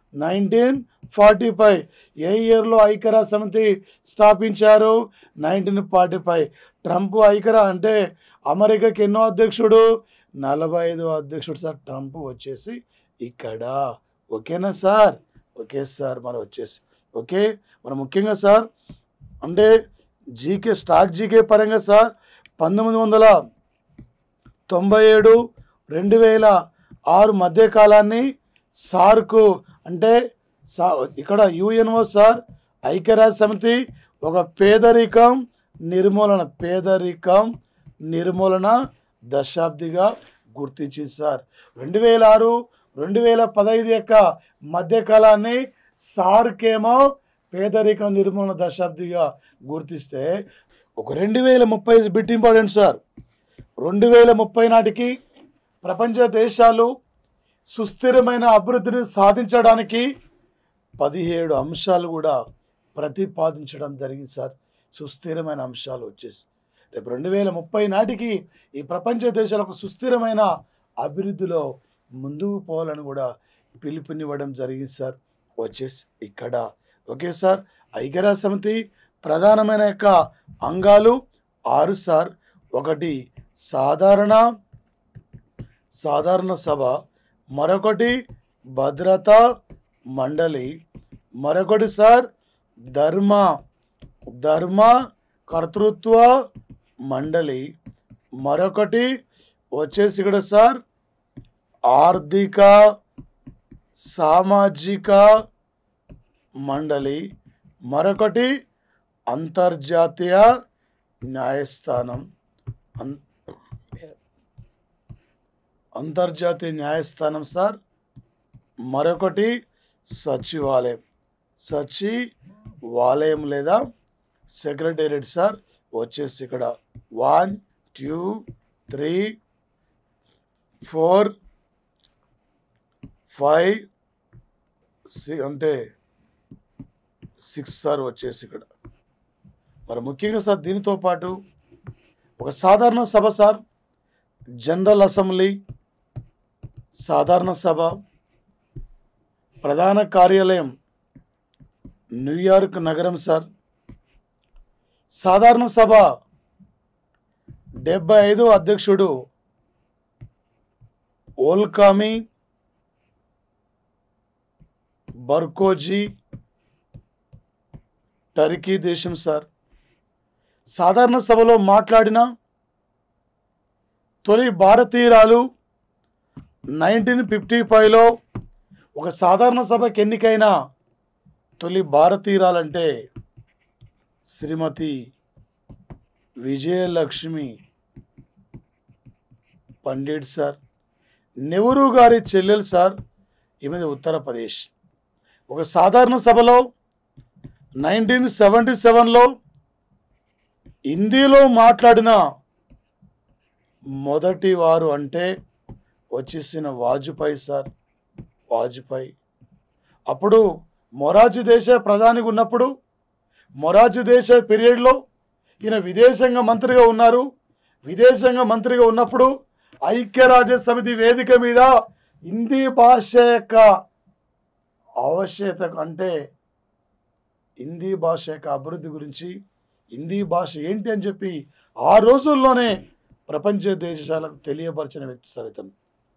1945. ఏ ఇయర్లో ఐక్యరాజ్య సమితి స్థాపించారు? 1945. ట్రంప్ అంటే అమెరికాకి ఎన్నో అధ్యక్షుడు? 45వ అధ్యక్షుడు సార్ ట్రంప్ వచ్చేసి ఇక్కడ. ఓకేనా సార్? ఓకే సార్, మరి వచ్చేసి ఓకే మరి ముఖ్యంగా సార్ అంటే జీకే స్టాక్ జీకే పరంగా సార్ 1997 2006 మధ్యకాలాన్ని సార్కు అంటే ఇక్కడ యుఎన్ఓ సార్ ఐక్యరాజ్య సమితి ఒక పేదరికం నిర్మూలన దశాబ్దిగా గుర్తించింది సార్. 2006 2015 యొక్క మధ్యకాలాన్ని సార్కేమో పేదరికం నిర్మూలన దశాబ్దిగా గుర్తిస్తే ఒక 2030 బిట్ ఇంపార్టెంట్ సార్. 2030 నాటికి ప్రపంచ దేశాలు సుస్థిరమైన అభివృద్ధిని సాధించడానికి 17 అంశాలు కూడా ప్రతిపాదించడం జరిగింది సార్. సుస్థిరమైన అంశాలు వచ్చేసి రేపు 2030 నాటికి ఈ ప్రపంచ దేశాలకు సుస్థిరమైన అభివృద్ధిలో ముందుకు పోవాలని కూడా పిలుపునివ్వడం జరిగింది సార్. వచ్చేసి ఇక్కడ ఓకే సార్. ఐక్యరాజ్య సమితి ప్రధానమైన యొక్క అంగాలు 6 సార్. 1 సాధారణ సభ, మరొకటి భద్రతా మండలి, మరొకటి సార్ ధర్మ కర్తృత్వ మండలి, మరొకటి వచ్చేసి ఇక్కడ సార్ ఆర్థిక సామాజిక మండలి, మరొకటి అంతర్జాతీయ న్యాయస్థానం సార్, మరొకటి సచివాలయం లేదా సెక్రటేరియట్ సార్. వచ్చేసి ఇక్కడ 1 2 3 4 5 6 అంటే 6 సార్. వచ్చేసి ఇక్కడ మరి ముఖ్యంగా సార్ దీనితో పాటు ఒక సాధారణ సభ సార్, జనరల్ అసెంబ్లీ, సాధారణ సభ, ప్రధాన కార్యాలయం న్యూయార్క్ నగరం సార్. సాధారణ సభ 75వ అధ్యక్షుడు ఓల్కామి, బర్కోజీ, టర్కీ దేశం సార్. సాధారణ సభలో మాట్లాడిన తొలి భారతీయురాలు 1955లో ఒక సాధారణ సభకి ఎన్నికైన తొలి భారతీయురాలంటే శ్రీమతి విజయలక్ష్మి పండిట్ సార్. నెహ్రూ గారి చెల్లెలు సార్. ఈమెది ఉత్తరప్రదేశ్. ఒక సాధారణ సభలో 1977లో హిందీలో మాట్లాడిన మొదటి వారు అంటే వచ్చేసిన వాజ్పేయి సార్. వాజ్పేయి అప్పుడు మొరార్జీ దేశాయ్ ప్రధానిగా ఉన్నప్పుడు, మొరార్జీ దేశాయ్ పీరియడ్లో ఈయన విదేశాంగ మంత్రిగా ఉన్నారు. విదేశాంగ మంత్రిగా ఉన్నప్పుడు ఐక్యరాజ్య సమితి వేదిక మీద హిందీ భాష యొక్క ఆవశ్యకత అంటే హిందీ భాష యొక్క అభివృద్ధి గురించి, హిందీ భాష ఏంటి అని చెప్పి ఆ రోజుల్లోనే ప్రపంచ దేశాలకు తెలియపరిచిన వ్యక్తి సార్ ఇతను.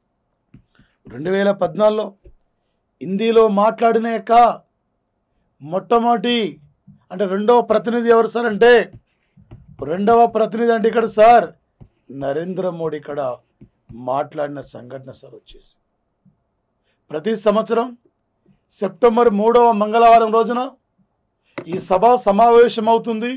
2014లో హిందీలో మాట్లాడిన యొక్క మొట్టమొదటి అంటే రెండవ ప్రతినిధి ఎవరు సార్ అంటే, రెండవ ప్రతినిధి అంటే ఇక్కడ సార్ నరేంద్ర మోడీ ఇక్కడ మాట్లాడిన సంఘటన సార్ వచ్చేసి. ప్రతి సంవత్సరం సెప్టెంబర్ 3వ మంగళవారం రోజున ఈ సభ సమావేశం అవుతుంది.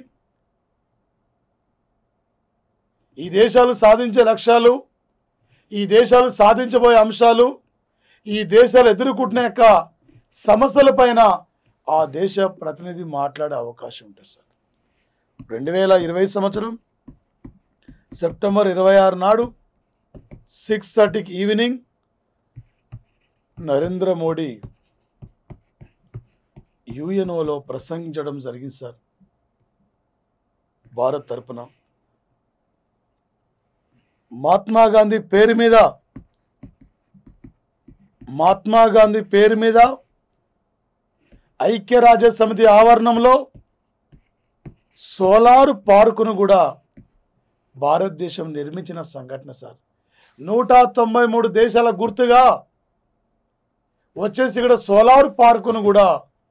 ఈ దేశాలు సాధించే లక్ష్యాలు, ఈ దేశాలు సాధించబోయే అంశాలు, ఈ దేశాలు ఎదుర్కొంటున్న యొక్క సమస్యలపైన ఆ దేశ ప్రతినిధి మాట్లాడే అవకాశం ఉంటుంది సార్. 2020 సంవత్సరం సెప్టెంబర్ 26 నాడు 6:30కి ఈవినింగ్ నరేంద్ర మోడీ యుఎన్ఓలో ప్రసంగించడం జరిగింది సార్. భారత్ తరపున మహాత్మా గాంధీ పేరు మీద ఐక్యరాజ్య సమితి ఆవరణంలో సోలార్ పార్కును కూడా భారతదేశం నిర్మించిన సంఘటన సార్. 193 దేశాల గుర్తుగా వచ్చేసి ఇక్కడ సోలార్ పార్కును కూడా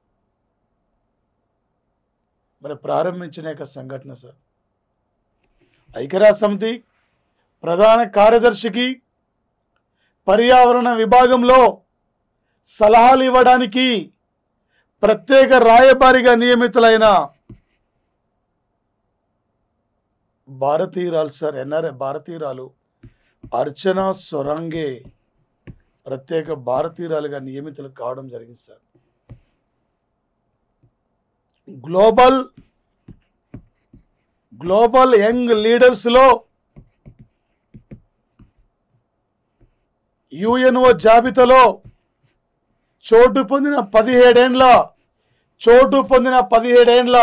మరి ప్రారంభించిన యొక్క సంఘటన సార్. ఐక్యరాజ్య సమితి ప్రధాన కార్యదర్శికి పర్యావరణ విభాగంలో సలహాలు ఇవ్వడానికి ప్రత్యేక రాయబారిగా నియమితులైన భారతీయురాలు సార్, ఎన్ఆర్ఐ భారతీయురాలు అర్చనా సొరంగే ప్రత్యేక భారతీయురాలుగా నియమితులు కావడం జరిగింది సార్. గ్లోబల్ యంగ్ లీడర్స్లో యుఎన్ఓ జాబితాలో చోటు పొందిన 17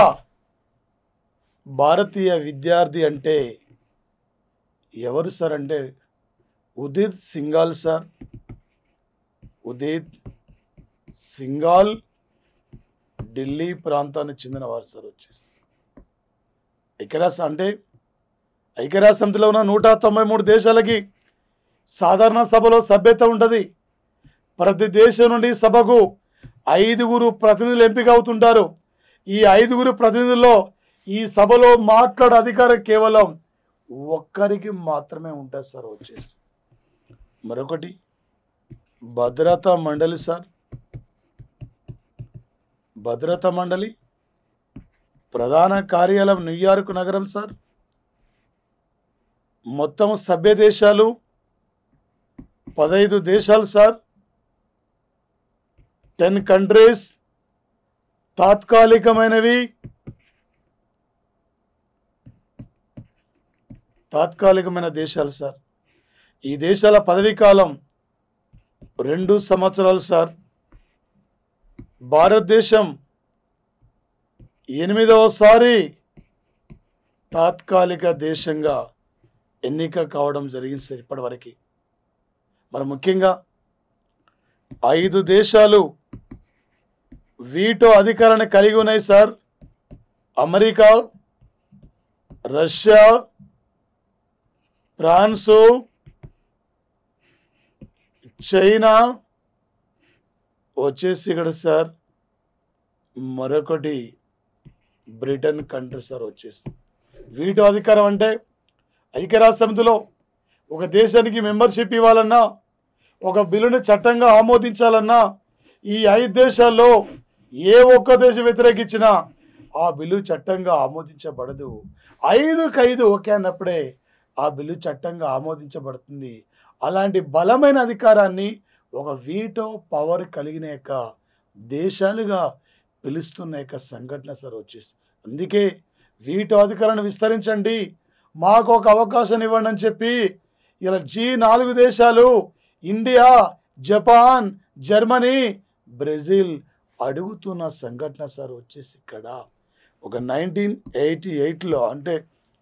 భారతీయ విద్యార్థి అంటే ఎవరు సార్ అంటే ఉదిత్ సింఘాల్ సార్. ఉదిత్ సింఘాల్ ఢిల్లీ ప్రాంతానికి చెందిన వారు సార్. వచ్చేసి ఐక్యరాజ్య సమితిలో ఉన్న 193 దేశాలకి సాధారణ సభలో సభ్యత ఉంటుంది. ప్రతి దేశం నుండి సభకు 5 ప్రతినిధులు ఎంపిక అవుతుంటారు. ఈ 5 ప్రతినిధుల్లో ఈ సభలో మాట్లాడే అధికారం కేవలం ఒక్కరికి మాత్రమే ఉంటుంది సార్. వచ్చేసి మరొకటి భద్రతా మండలి సార్. భద్రతా మండలి ప్రధాన కార్యాలయం న్యూయార్క్ నగరం సార్. మొత్తం సభ్య దేశాలు 15 దేశాలు సార్. 10 కంట్రీస్. తాత్కాలికమైన దేశాలు సార్. ఈ దేశాల పదవీ కాలం 2 సంవత్సరాలు సార్. భారతదేశం 8వసారి తాత్కాలిక దేశంగా ఎన్నిక కావడం జరిగింది సార్ ఇప్పటివరకు. మరి ముఖ్యంగా 5 దేశాలు వీటో అధికారాన్ని కలిగి ఉన్నాయి sir. America, Russia, France, China వచ్చేసి ఇక్కడ సార్, మరొకటి బ్రిటన్ కంట్రీ సార్ వచ్చేసి. వీటో అధికారం అంటే ఐక్యరాజ్య సమితిలో ఒక దేశానికి మెంబర్షిప్ ఇవ్వాలన్నా, ఒక బిల్లుని చట్టంగా ఆమోదించాలన్నా ఈ 5 దేశాల్లో ఏ ఒక్క దేశం వ్యతిరేకించినా ఆ బిల్లు చట్టంగా ఆమోదించబడదు. 5కు 5 ఓకే అన్నప్పుడే ఆ బిల్లు చట్టంగా ఆమోదించబడుతుంది. అలాంటి బలమైన అధికారాన్ని ఒక వీటో పవర్ కలిగిన యొక్క దేశాలుగా పిలుస్తున్న యొక్క సంఘటన సార్ వచ్చేసి. అందుకే వీటో అధికారాన్ని విస్తరించండి, మాకు ఒక అవకాశం ఇవ్వండి అని చెప్పి ఇలా G4 దేశాలు ఇండియా, జపాన్, జర్మనీ, బ్రెజిల్ అడుగుతున్న సంఘటన సార్ వచ్చేసి. ఇక్కడ ఒక 1988లో అంటే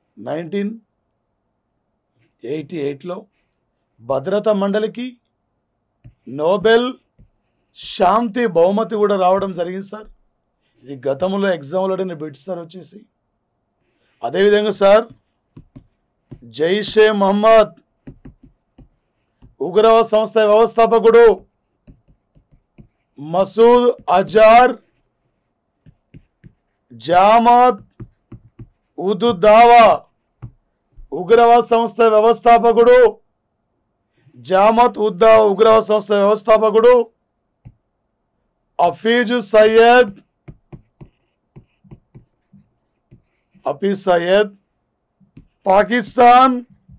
1988లో భద్రతా మండలికి నోబెల్ శాంతి బహుమతి కూడా రావడం జరిగింది సార్. ఇది గతంలో ఎగ్జామ్లో అడిగిన బిట్ సార్ వచ్చేసి. అదేవిధంగా సార్ జైషే మహమ్మద్ ఉగ్రవాద సంస్థ వ్యవస్థాపకుడు మసూద్ అజార్, జామాత్ ఉద్ దావా ఉగ్రవాద సంస్థ వ్యవస్థాపకుడు, జామాత్ ఉద్ దావా ఉగ్రవాద సంస్థ వ్యవస్థాపకుడు హఫీజ్ సయ్యద్ పాకిస్తాన్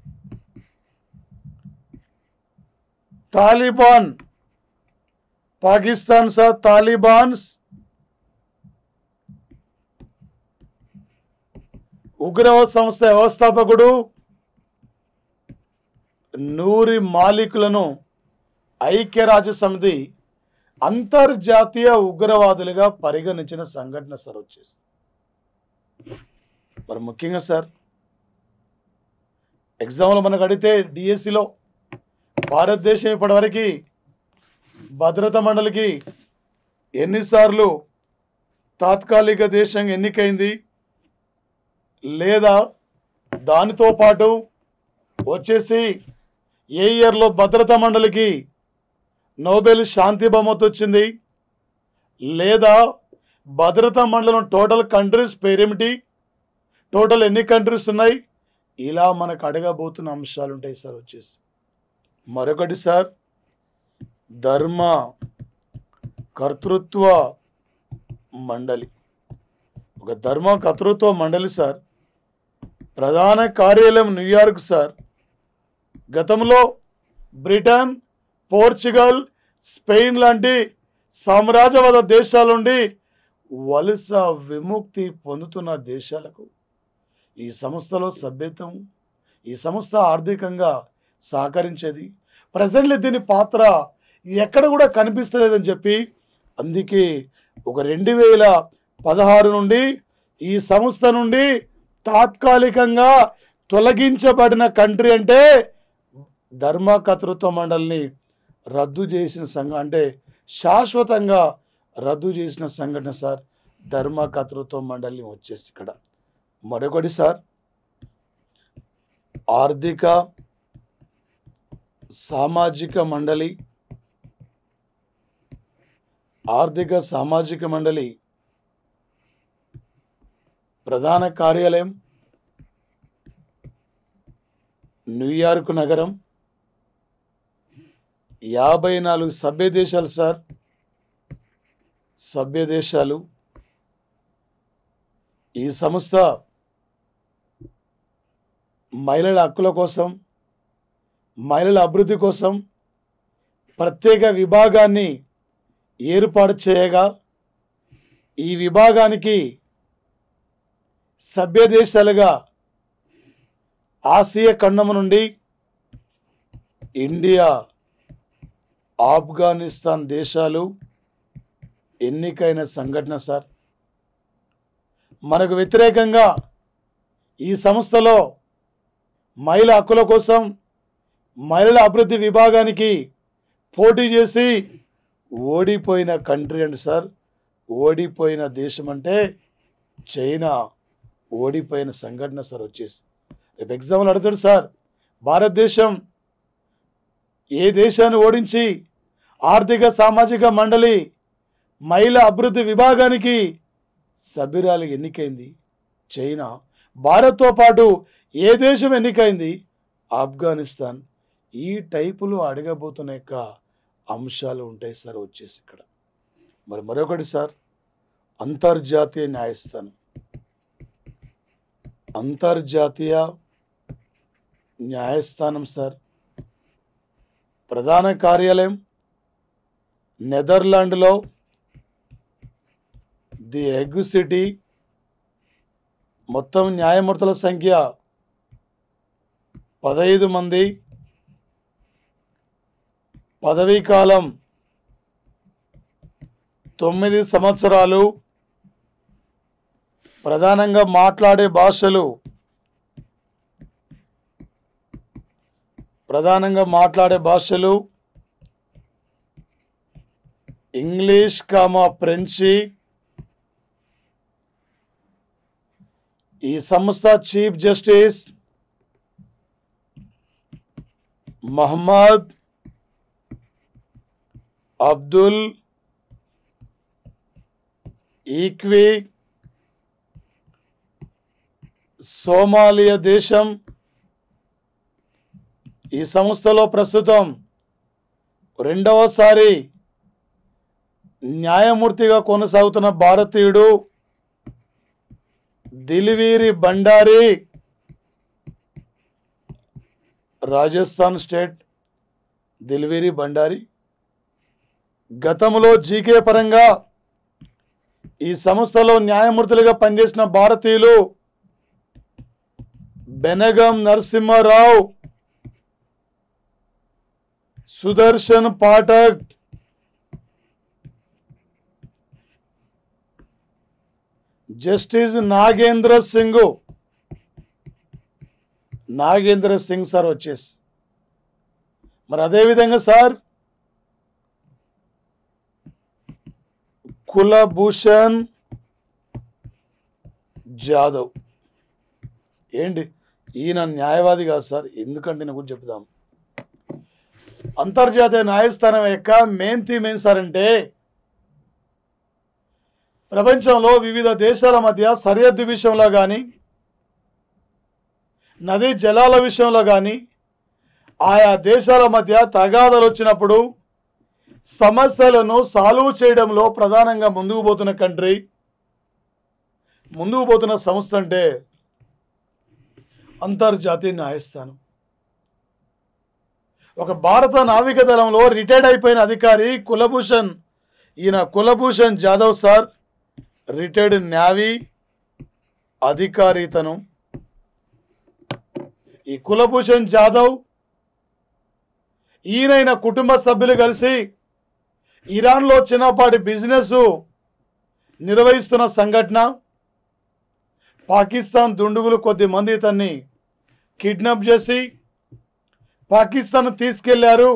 సార్ తాలిబాన్స్ ఉగ్రవాద సంస్థ వ్యవస్థాపకుడు నూరి మాలికులను ఐక్యరాజ్య సమితి అంతర్జాతీయ ఉగ్రవాదులుగా పరిగణించిన సంఘటన సార్ వచ్చేసి. మరి ముఖ్యంగా సార్ ఎగ్జామ్లో మనకు అడిగితే డిఎస్సిలో భారతదేశం ఇప్పటివరకు భద్రతా మండలికి ఎన్నిసార్లు తాత్కాలిక దేశంగా ఎన్నికైంది, లేదా దానితో పాటు వచ్చేసి ఏ ఇయర్లో భద్రతా మండలికి నోబెల్ శాంతి బహుమతి వచ్చింది, లేదా భద్రతా మండలం టోటల్ కంట్రీస్ పేరేమిటి, టోటల్ ఎన్ని కంట్రీస్ ఉన్నాయి, ఇలా మనకు అడగబోతున్న అంశాలు ఉంటాయి సార్ వచ్చేసి. మరొకటి సార్ ధర్మ కర్తృత్వ మండలి. ఒక ధర్మ కర్తృత్వ మండలి సార్ ప్రధాన కార్యాలయం న్యూయార్క్ సార్. గతంలో బ్రిటన్, పోర్చుగల్, స్పెయిన్ లాంటి సామ్రాజ్యవాద దేశాల నుండి వలస విముక్తి పొందుతున్న దేశాలకు ఈ సంస్థలో సభ్యత్వం, ఈ సంస్థ ఆర్థికంగా సహకరించేది. ప్రజెంట్లీ దీని పాత్ర ఎక్కడ కూడా కనిపిస్తలేదని చెప్పి, అందుకే ఒక 2016 నుండి ఈ సంస్థ నుండి తాత్కాలికంగా తొలగించబడిన కంట్రీ అంటే ధర్మకర్తృత్వ మండలిని రద్దు చేసిన అంటే శాశ్వతంగా రద్దు చేసిన సంఘటన సార్ ధర్మకర్తృత్వ మండలి వచ్చేసి. ఇక్కడ మరొకటి సార్ ఆర్థిక సామాజిక మండలి. ఆర్థిక సామాజిక మండలి ప్రధాన కార్యాలయం న్యూయార్క్ నగరం. 54 సభ్య దేశాలు సార్, సభ్య దేశాలు. ఈ సంస్థ మహిళల హక్కుల కోసం, మహిళల అభివృద్ధి కోసం ప్రత్యేక విభాగాన్ని ఏర్పాటు చేయగా, ఈ విభాగానికి సభ్య దేశాలుగా ఆసియా ఖండము నుండి ఇండియా, ఆఫ్ఘనిస్తాన్ దేశాలు ఎన్నికైన సంఘటన సార్. మనకు వ్యతిరేకంగా ఈ సంస్థలో మహిళా హక్కుల కోసం, మహిళల అభివృద్ధి విభాగానికి పోటీ చేసి ఓడిపోయిన కంట్రీ అండి సార్. ఓడిపోయిన దేశం అంటే చైనా. ఓడిపోయిన సంఘటన సార్ వచ్చేసి. రేపు ఎగ్జామ్లు అడుగుతాడు సార్, భారతదేశం ఏ దేశాన్ని ఓడించి ఆర్థిక సామాజిక మండలి మహిళా అభివృద్ధి విభాగానికి సభ్యురాలు ఎన్నికైంది? చైనా. భారత్తో పాటు ఏ దేశం ఎన్నికైంది? ఆఫ్ఘనిస్తాన్. ఈ టైపులో అడగబోతున్న యొక్క అంశాలు ఉంటాయి సార్ వచ్చేసి ఇక్కడ. మరి మరొకటి సార్, అంతర్జాతీయ న్యాయస్థానం. అంతర్జాతీయ న్యాయస్థానం సార్ ప్రధాన కార్యాలయం నెదర్లాండ్లో ది హెగ్ సిటీ. మొత్తం న్యాయమూర్తుల సంఖ్య 15 మంది. పదవీ కాలం 9 సంవత్సరాలు. ప్రధానంగా మాట్లాడే భాషలు ఇంగ్లీష్ ఫ్రెంచి. ఈ సంస్థ చీఫ్ జస్టిస్ మహమ్మద్ అబ్దుల్ ఈక్వి. సోమాలియా దేశం. ఈ సంస్థలో ప్రస్తుతం రెండవసారి న్యాయమూర్తిగా కొనసాగుతున్న భారతీయుడు దిల్వీరి బండారి. రాజస్థాన్ స్టేట్ దిల్వీరి బండారి. గతంలో జీకే పరంగా ఈ సంస్థలో న్యాయమూర్తులుగా పనిచేసిన భారతీయులు బెనగం నరసింహారావు, సుదర్శన్ పాఠక్, జస్టిస్ నాగేంద్ర సింగ్ సార్ వచ్చేసి. మరి అదేవిధంగా సార్ కులభూషణ్ జాదవ్. ఏంటి ఈయన న్యాయవాది కాదు సార్, ఎందుకంటే నేను కూడా చెప్దాం. అంతర్జాతీయ న్యాయస్థానం యొక్క మెయిన్ థీమ్ ఏం సార్ అంటే, ప్రపంచంలో వివిధ దేశాల మధ్య సరిహద్దు విషయంలో కానీ, నదీ జలాల విషయంలో కానీ, ఆయా దేశాల మధ్య తగాదాలు వచ్చినప్పుడు సమస్యలను సాల్వ్ చేయడంలో ప్రధానంగా ముందుకు పోతున్న సంస్థ అంటే అంతర్జాతీయ న్యాయస్థానం. ఒక భారత నావిక దళంలో రిటైర్డ్ అయిపోయిన అధికారి కులభూషణ్. ఈయన Kulbhushan Jadhav sir retired navy అధికారి. తను ఈ కులభూషణ్ జాదవ్ ఈయన కుటుంబ సభ్యులు కలిసి ఇరాన్లో చిన్నపాటి బిజినెస్ నిర్వహిస్తున్న సంఘటన. పాకిస్తాన్ దుండుగులు కొద్ది మంది ఇతన్ని కిడ్నాప్ చేసి పాకిస్తాన్ తీసుకెళ్లారు.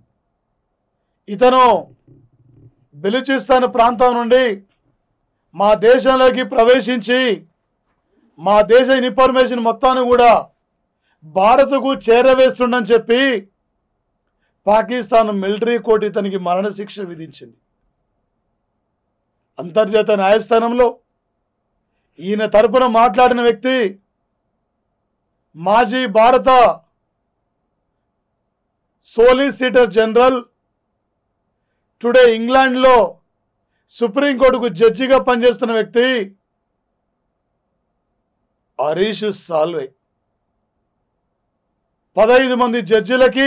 ఇతను బెలూచిస్తాన్ ప్రాంతం నుండి మా దేశంలోకి ప్రవేశించి మా దేశ ఇన్ఫర్మేషన్ మొత్తాన్ని కూడా భారత్కు చేరవేస్తుండని చెప్పి పాకిస్తాన్ మిలిటరీ కోర్టు ఇతనికి మరణశిక్ష విధించింది. అంతర్జాతీయ న్యాయస్థానంలో ఈయన తరపున మాట్లాడిన వ్యక్తి మాజీ భారత సోలిసిటర్ జనరల్, టుడే ఇంగ్లాండ్లో సుప్రీంకోర్టుకు జడ్జిగా పనిచేస్తున్న వ్యక్తి హరీష్ సాల్వే. 15 మంది జడ్జిలకి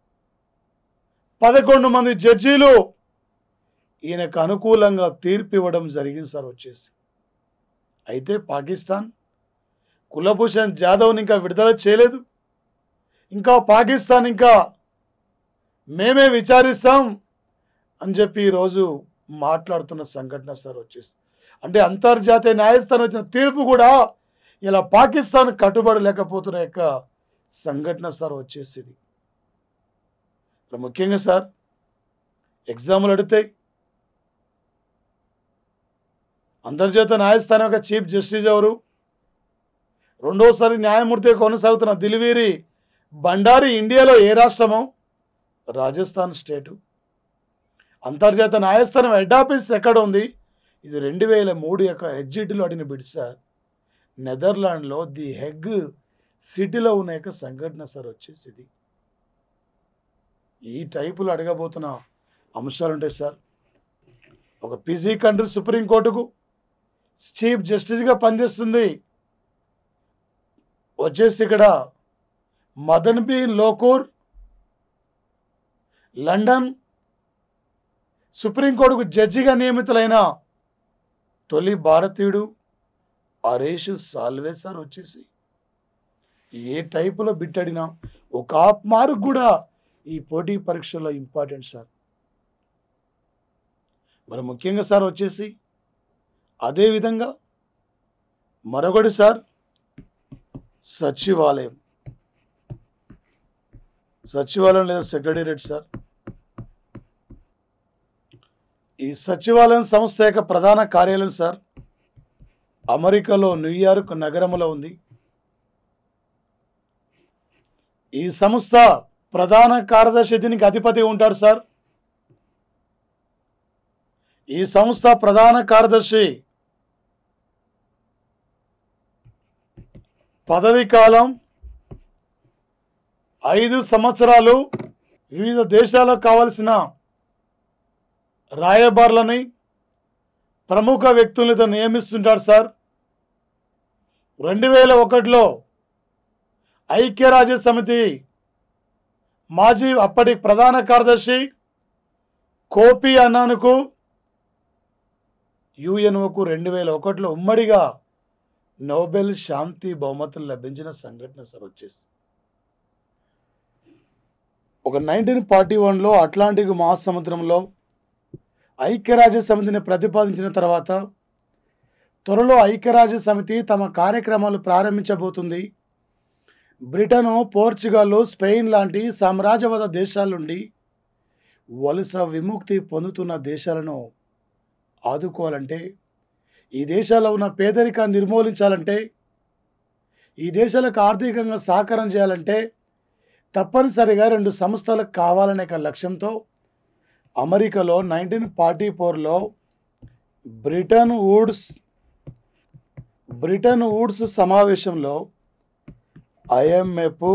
11 మంది జడ్జీలు ఈయనకు అనుకూలంగా తీర్పు ఇవ్వడం జరిగింది సార్ వచ్చేసి. అయితే పాకిస్తాన్ కులభూషణ్ జాదవ్ని ఇంకా విడుదల చేయలేదు. ఇంకా పాకిస్తాన్ మేమే విచారిస్తాం అని చెప్పి ఈరోజు మాట్లాడుతున్న సంఘటన సార్ వచ్చేసి. అంటే అంతర్జాతీయ న్యాయస్థానం వచ్చిన తీర్పు కూడా ఇలా పాకిస్తాన్ కట్టుబడి లేకపోతున్న యొక్క సంఘటన సార్ వచ్చేసింది. ముఖ్యంగా సార్ ఎగ్జామ్లు అడిగితే అంతర్జాతీయ న్యాయస్థానం యొక్క చీఫ్ జస్టిస్ ఎవరు? రెండోసారి న్యాయమూర్తిగా కొనసాగుతున్న దిల్వీరి బండారి ఇండియాలో ఏ రాష్ట్రమో రాజస్థాన్ స్టేటు. అంతర్జాతీయ న్యాయస్థానం హెడ్ ఆఫీస్ ఎక్కడ ఉంది? ఇది 2003 యొక్క హెడ్జిట్లో అడిగిన బిడ్ సార్. నెదర్లాండ్లో ది హెగ్ సిటీలో ఉన్న యొక్క సంఘటన సార్ వచ్చేసి ఇది. ఈ టైపులో అడగబోతున్న అంశాలు ఉంటాయి సార్. ఒక పీసీ కంట్రీ సుప్రీంకోర్టుకు చీఫ్ జస్టిస్గా పనిచేస్తుంది వచ్చేసి ఇక్కడ మదన్ బి లోకూర్. లండన్ సుప్రీంకోర్టుకు జడ్జిగా నియమితులైన తొలి భారతీయుడు హరీష్ సాల్వే సార్ వచ్చేసి. ఏ టైపులో బిట్ అడిగినా ఒక హాఫ్ మార్క్ కూడా ఈ పోటీ పరీక్షల్లో ఇంపార్టెంట్ సార్. మరి ముఖ్యంగా సార్ వచ్చేసి అదేవిధంగా మరొకటి సార్ సచివాలయం లేదా సెక్రటేరియట్ సార్. ఈ సచివాలయం సంస్థ యొక్క ప్రధాన కార్యాలయం సార్ అమెరికాలో న్యూయార్క్ నగరంలో ఉంది. ఈ సంస్థ ప్రధాన కార్యదర్శి దీనికి అధిపతి ఉంటాడు సార్. ఈ సంస్థ ప్రధాన కార్యదర్శి పదవీ కాలం 5 సంవత్సరాలు. వివిధ దేశాలకు కావలసిన రాయబారులని ప్రముఖ వ్యక్తులతో నియమిస్తుంటారు సార్. 2001లో ఐక్యరాజ్య సమితి మాజీ అప్పటి ప్రధాన కార్యదర్శి కోఫీ అన్నాన్కు యుఎన్ఓకు 2001లో ఉమ్మడిగా నోబెల్ శాంతి బహుమతులు లభించిన సంఘటన సార్ వచ్చేసి. ఒక 1941లో అట్లాంటిక్ మహాసముద్రంలో ఐక్యరాజ్య సమితిని ప్రతిపాదించిన తర్వాత త్వరలో ఐక్యరాజ్య సమితి తమ కార్యక్రమాలు ప్రారంభించబోతుంది. బ్రిటను, పోర్చుగల్, స్పెయిన్ లాంటి సామ్రాజ్యవాద దేశాల నుండి వలస విముక్తి పొందుతున్న దేశాలను ఆదుకోవాలంటే, ఈ దేశాల్లో ఉన్న పేదరికాన్ని నిర్మూలించాలంటే, ఈ దేశాలకు ఆర్థికంగా సహకారం చేయాలంటే తప్పనిసరిగా 2 సంస్థలకు కావాలనే లక్ష్యంతో అమెరికాలో 1944లో బ్రిటన్ వుడ్స్ సమావేశంలో IMF,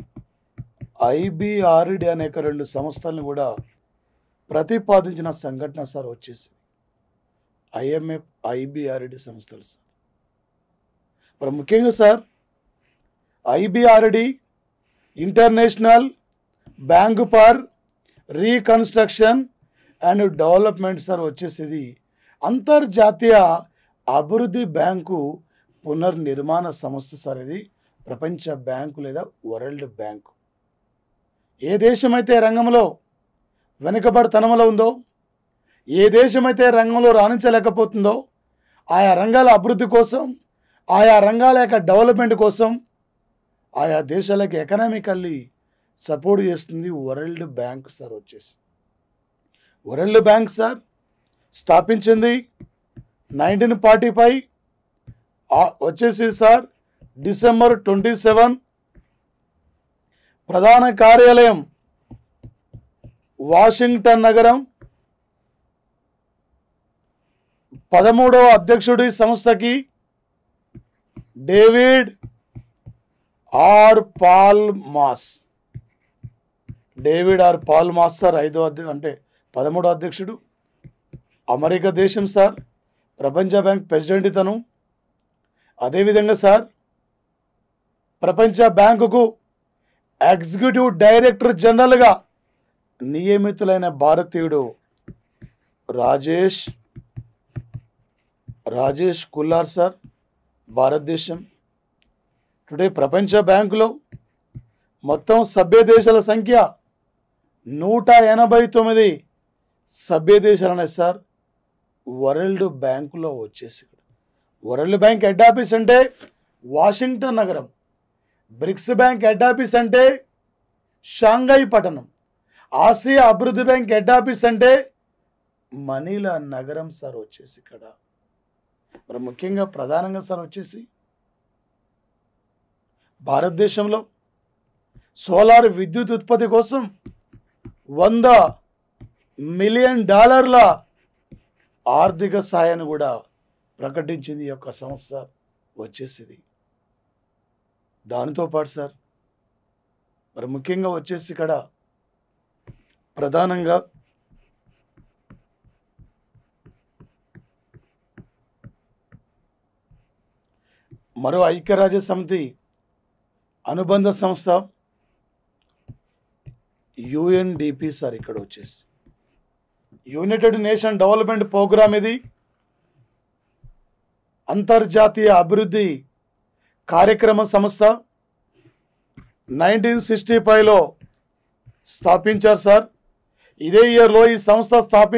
IBRD అనేక 2 సంస్థలను కూడా ప్రతిపాదించిన సంఘటన సార్ వచ్చేసి. IMF, IBRD సంస్థలు సార్. మరి ముఖ్యంగా sir IBRD international bank for reconstruction and development sir వచ్చేసేది అంతర్జాతీయ అభివృద్ధి బ్యాంకు పునర్నిర్మాణ సంస్థ సార్. ఇది ప్రపంచ బ్యాంకు లేదా వరల్డ్ బ్యాంకు. ఏ దేశమైతే రంగంలో వెనుకబడితనంలో ఉందో, ఏ దేశమైతే రంగంలో రాణించలేకపోతుందో, ఆయా రంగాల అభివృద్ధి కోసం, ఆయా రంగాల యొక్క డెవలప్మెంట్ కోసం ఆయా దేశాలకు ఎకనామికల్లీ సపోర్ట్ చేస్తుంది వరల్డ్ బ్యాంక్ సార్ వచ్చేసి. వరల్డ్ బ్యాంక్ సార్ స్థాపించింది 1945 వచ్చేసి సార్ డిసెంబర్ 27. ప్రధాన కార్యాలయం వాషింగ్టన్ నగరం. 13వ అధ్యక్షుడు ఈ సంస్థకి డేవిడ్ ఆర్ పాల్మాస్ సార్ 13వ అధ్యక్షుడు. అమెరికా దేశం సార్. ప్రపంచ బ్యాంక్ ప్రెసిడెంట్ ఇతను. అదేవిధంగా సార్ ప్రపంచ బ్యాంకుకు ఎగ్జిక్యూటివ్ డైరెక్టర్ జనరల్గా నియమితులైన భారతీయుడు రాజేష్ కుల్లార్ సార్, భారతదేశం. టుడే ప్రపంచ బ్యాంకులో మొత్తం సభ్య దేశాల సంఖ్య 189 సభ్య దేశాలు ఉన్నాయి సార్ వరల్డ్ బ్యాంకులో వచ్చేసి. వరల్డ్ బ్యాంక్ హెడ్ ఆఫీస్ అంటే వాషింగ్టన్ నగరం. బ్రిక్స్ బ్యాంక్ హెడ్ ఆఫీస్ అంటే షాంఘై పట్టణం. ఆసియా అభివృద్ధి బ్యాంక్ హెడ్ ఆఫీస్ అంటే మనీలా నగరం సార్ వచ్చేసి ఇక్కడ. మరి ముఖ్యంగా ప్రధానంగా సార్ వచ్చేసి భారతదేశంలో సోలార్ విద్యుత్ ఉత్పత్తి కోసం $100 మిలియన్ ఆర్థిక సాయాన్ని కూడా ప్రకటించింది ఈ యొక్క సంస్థ వచ్చేసింది. దానితో పాటు సార్ మరి ముఖ్యంగా వచ్చేసి ఇక్కడ ప్రధానంగా మరో ఐక్యరాజ్య సమితి అనుబంధ సంస్థ యుఎన్డిపి సార్ ఇక్కడ వచ్చేసి యునైటెడ్ నేషన్ డెవలప్మెంట్ ప్రోగ్రామ్. ఇది అంతర్జాతీయ అభివృద్ధి కార్యక్రమ సంస్థ 1965లో స్థాపించారు సార్. ఇదే ఇయర్లో ఈ సంస్థ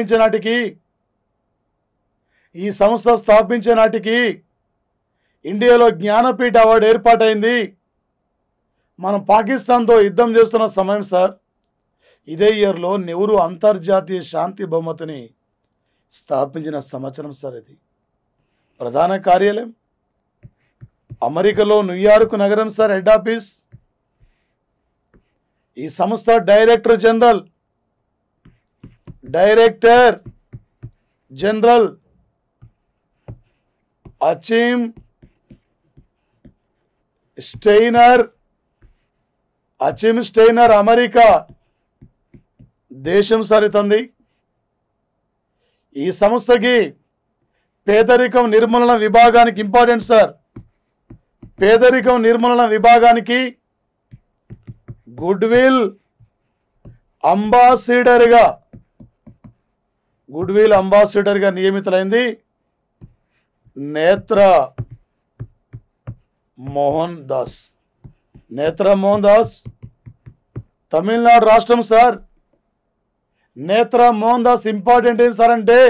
స్థాపించే నాటికి ఇండియాలో జ్ఞానపీఠ అవార్డు ఏర్పాటైంది. మనం పాకిస్తాన్తో యుద్ధం చేస్తున్న సమయం సార్. ఇదే ఇయర్లో నెహ్రూ అంతర్జాతీయ శాంతి బహుమతిని స్థాపించిన సంవత్సరం సార్. ఇది ప్రధాన కార్యాలయం అమెరికాలో న్యూయార్క్ నగరం సార్. హెడ్ ఆఫీస్ ఈ సంస్థ director general Achim Steiner America దేశం సరితంది. ఈ సంస్థకి పేదరికం నిర్మూలన విభాగానికి ఇంపార్టెంట్ సార్. పేదరికం నిర్మూలన విభాగానికి గుడ్ విల్ అంబాసిడర్గా నియమితులైంది నేత్ర మోహన్ దాస్ తమిళనాడు రాష్ట్రం సార్. నేత్ర మోహన్ దాస్ ఇంపార్టెంట్ ఏం సార్ అంటే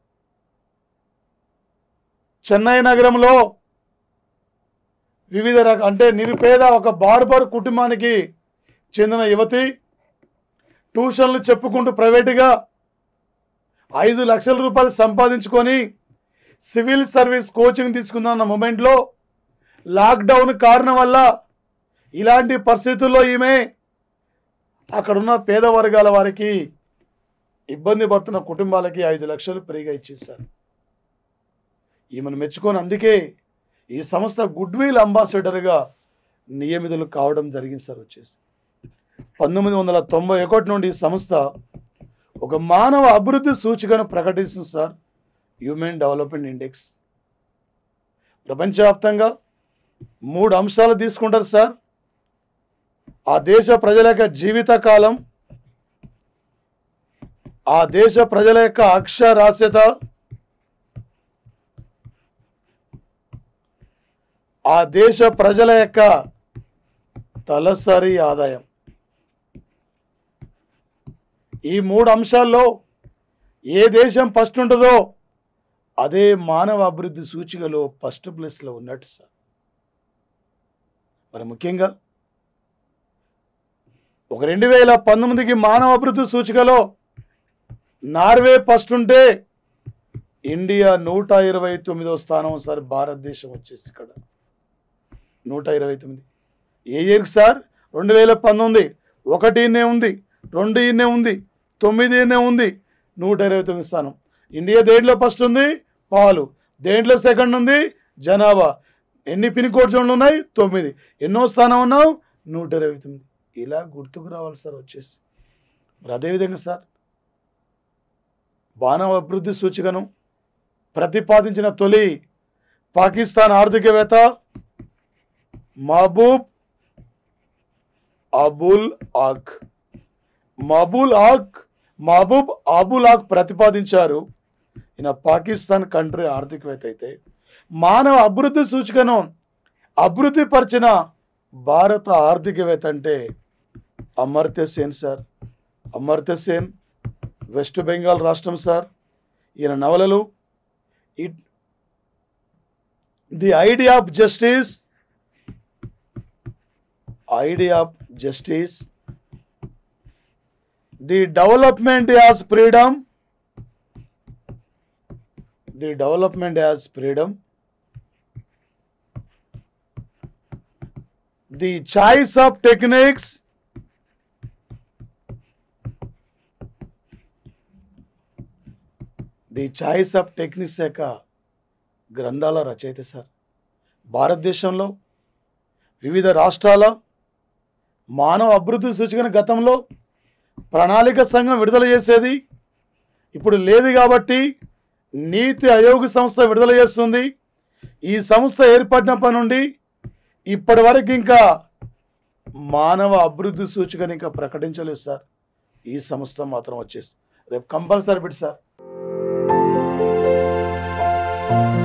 చెన్నై నగరంలో వివిధ అంటే నిరుపేద ఒక బార్బర్ కుటుంబానికి చెందిన యువతి ట్యూషన్లు చెప్పుకుంటూ ప్రైవేటుగా 5 లక్షల రూపాయలు సంపాదించుకొని సివిల్ సర్వీస్ కోచింగ్ తీసుకుందన్న మూమెంట్లో లాక్డౌన్ కారణం వల్ల ఇలాంటి పరిస్థితుల్లో ఈమె అక్కడున్న పేద వర్గాల వారికి ఇబ్బంది పడుతున్న కుటుంబాలకి 5 లక్షలు ఫ్రీగా ఇచ్చేశారు. ఈమెను మెచ్చుకొని అందుకే ఈ సంస్థ గుడ్ విల్ అంబాసిడర్గా నియమితులు కావడం జరిగింది సార్. వచ్చేసి 1991 నుండి ఈ సంస్థ ఒక మానవ అభివృద్ధి సూచికను ప్రకటిస్తుంది సార్. Human development index. ప్రపంచవ్యాప్తంగా 3 అంశాలు తీసుకుంటారు సార్. ఆ దేశ ప్రజల యొక్క జీవితకాలం, ఆ దేశ ప్రజల యొక్క అక్షరాస్యత, ఆ దేశ ప్రజల యొక్క తలసరి ఆదాయం. ఈ 3 అంశాల్లో ఏ దేశం ఫస్ట్ ఉంటుందో అదే మానవ అభివృద్ధి సూచికలో ఫస్ట్ ప్లేస్లో ఉన్నట్టు సార్. మరి ముఖ్యంగా ఒక 2019కి మానవ అభివృద్ధి సూచికలో నార్వే ఫస్ట్ ఉంటే ఇండియా 129వ స్థానం సార్. భారతదేశం వచ్చేసి ఇక్కడ 129. ఏ ఇయర్కి సార్? 2019. 1 ఈయనే ఉంది, 2 ఈయనే ఉంది, 9 ఈయనే ఉంది, 129 స్థానం. ఇండియా దేంట్లో ఫస్ట్ ఉంది? పాలు. దేంట్లో సెకండ్ ఉంది? జనాభా. ఎన్ని పిన్ కోడ్ జోన్లు ఉన్నాయి? 9. ఎన్నో స్థానం ఉన్నావు? 129. ఇలా గుర్తుకు రావాలి సార్ వచ్చేసి. మరి అదేవిధంగా సార్ మానవ అభివృద్ధి సూచికను ప్రతిపాదించిన తొలి పాకిస్తాన్ ఆర్థికవేత్త మహబూబ్ అబుల్ ఆక్ ప్రతిపాదించారు. ఈయన పాకిస్తాన్ కంట్రీ ఆర్థికవేత్త అయితే మానవ అభివృద్ధి సూచికను అభివృద్ధి పరిచిన భారత ఆర్థికవేత్త అంటే అమర్త్య సేన్ సార్. అమర్త్య సేన్ వెస్ట్ బెంగాల్ రాష్ట్రం సార్. ఈయన నవలలు the idea of justice, the development as freedom, the choice of techniques, the choice of techniques యొక్క గ్రంథాల రచయిత సార్. భారతదేశంలో వివిధ రాష్ట్రాల మానవ అభివృద్ధి సూచికను గతంలో ప్రణాళిక సంఘం విడుదల చేసేది, ఇప్పుడు లేదు కాబట్టి నీతి ఆయోగ్ సంస్థ విడుదల చేస్తుంది. ఈ సంస్థ ఏర్పడినప్పటి నుండి ఇప్పటి వరకు ఇంకా మానవ అభివృద్ధి సూచికను ఇంకా ప్రకటించలేదు సార్. ఈ సంస్థ మాత్రం వచ్చేసి రేపు కంపల్సరీ బిట్ సార్.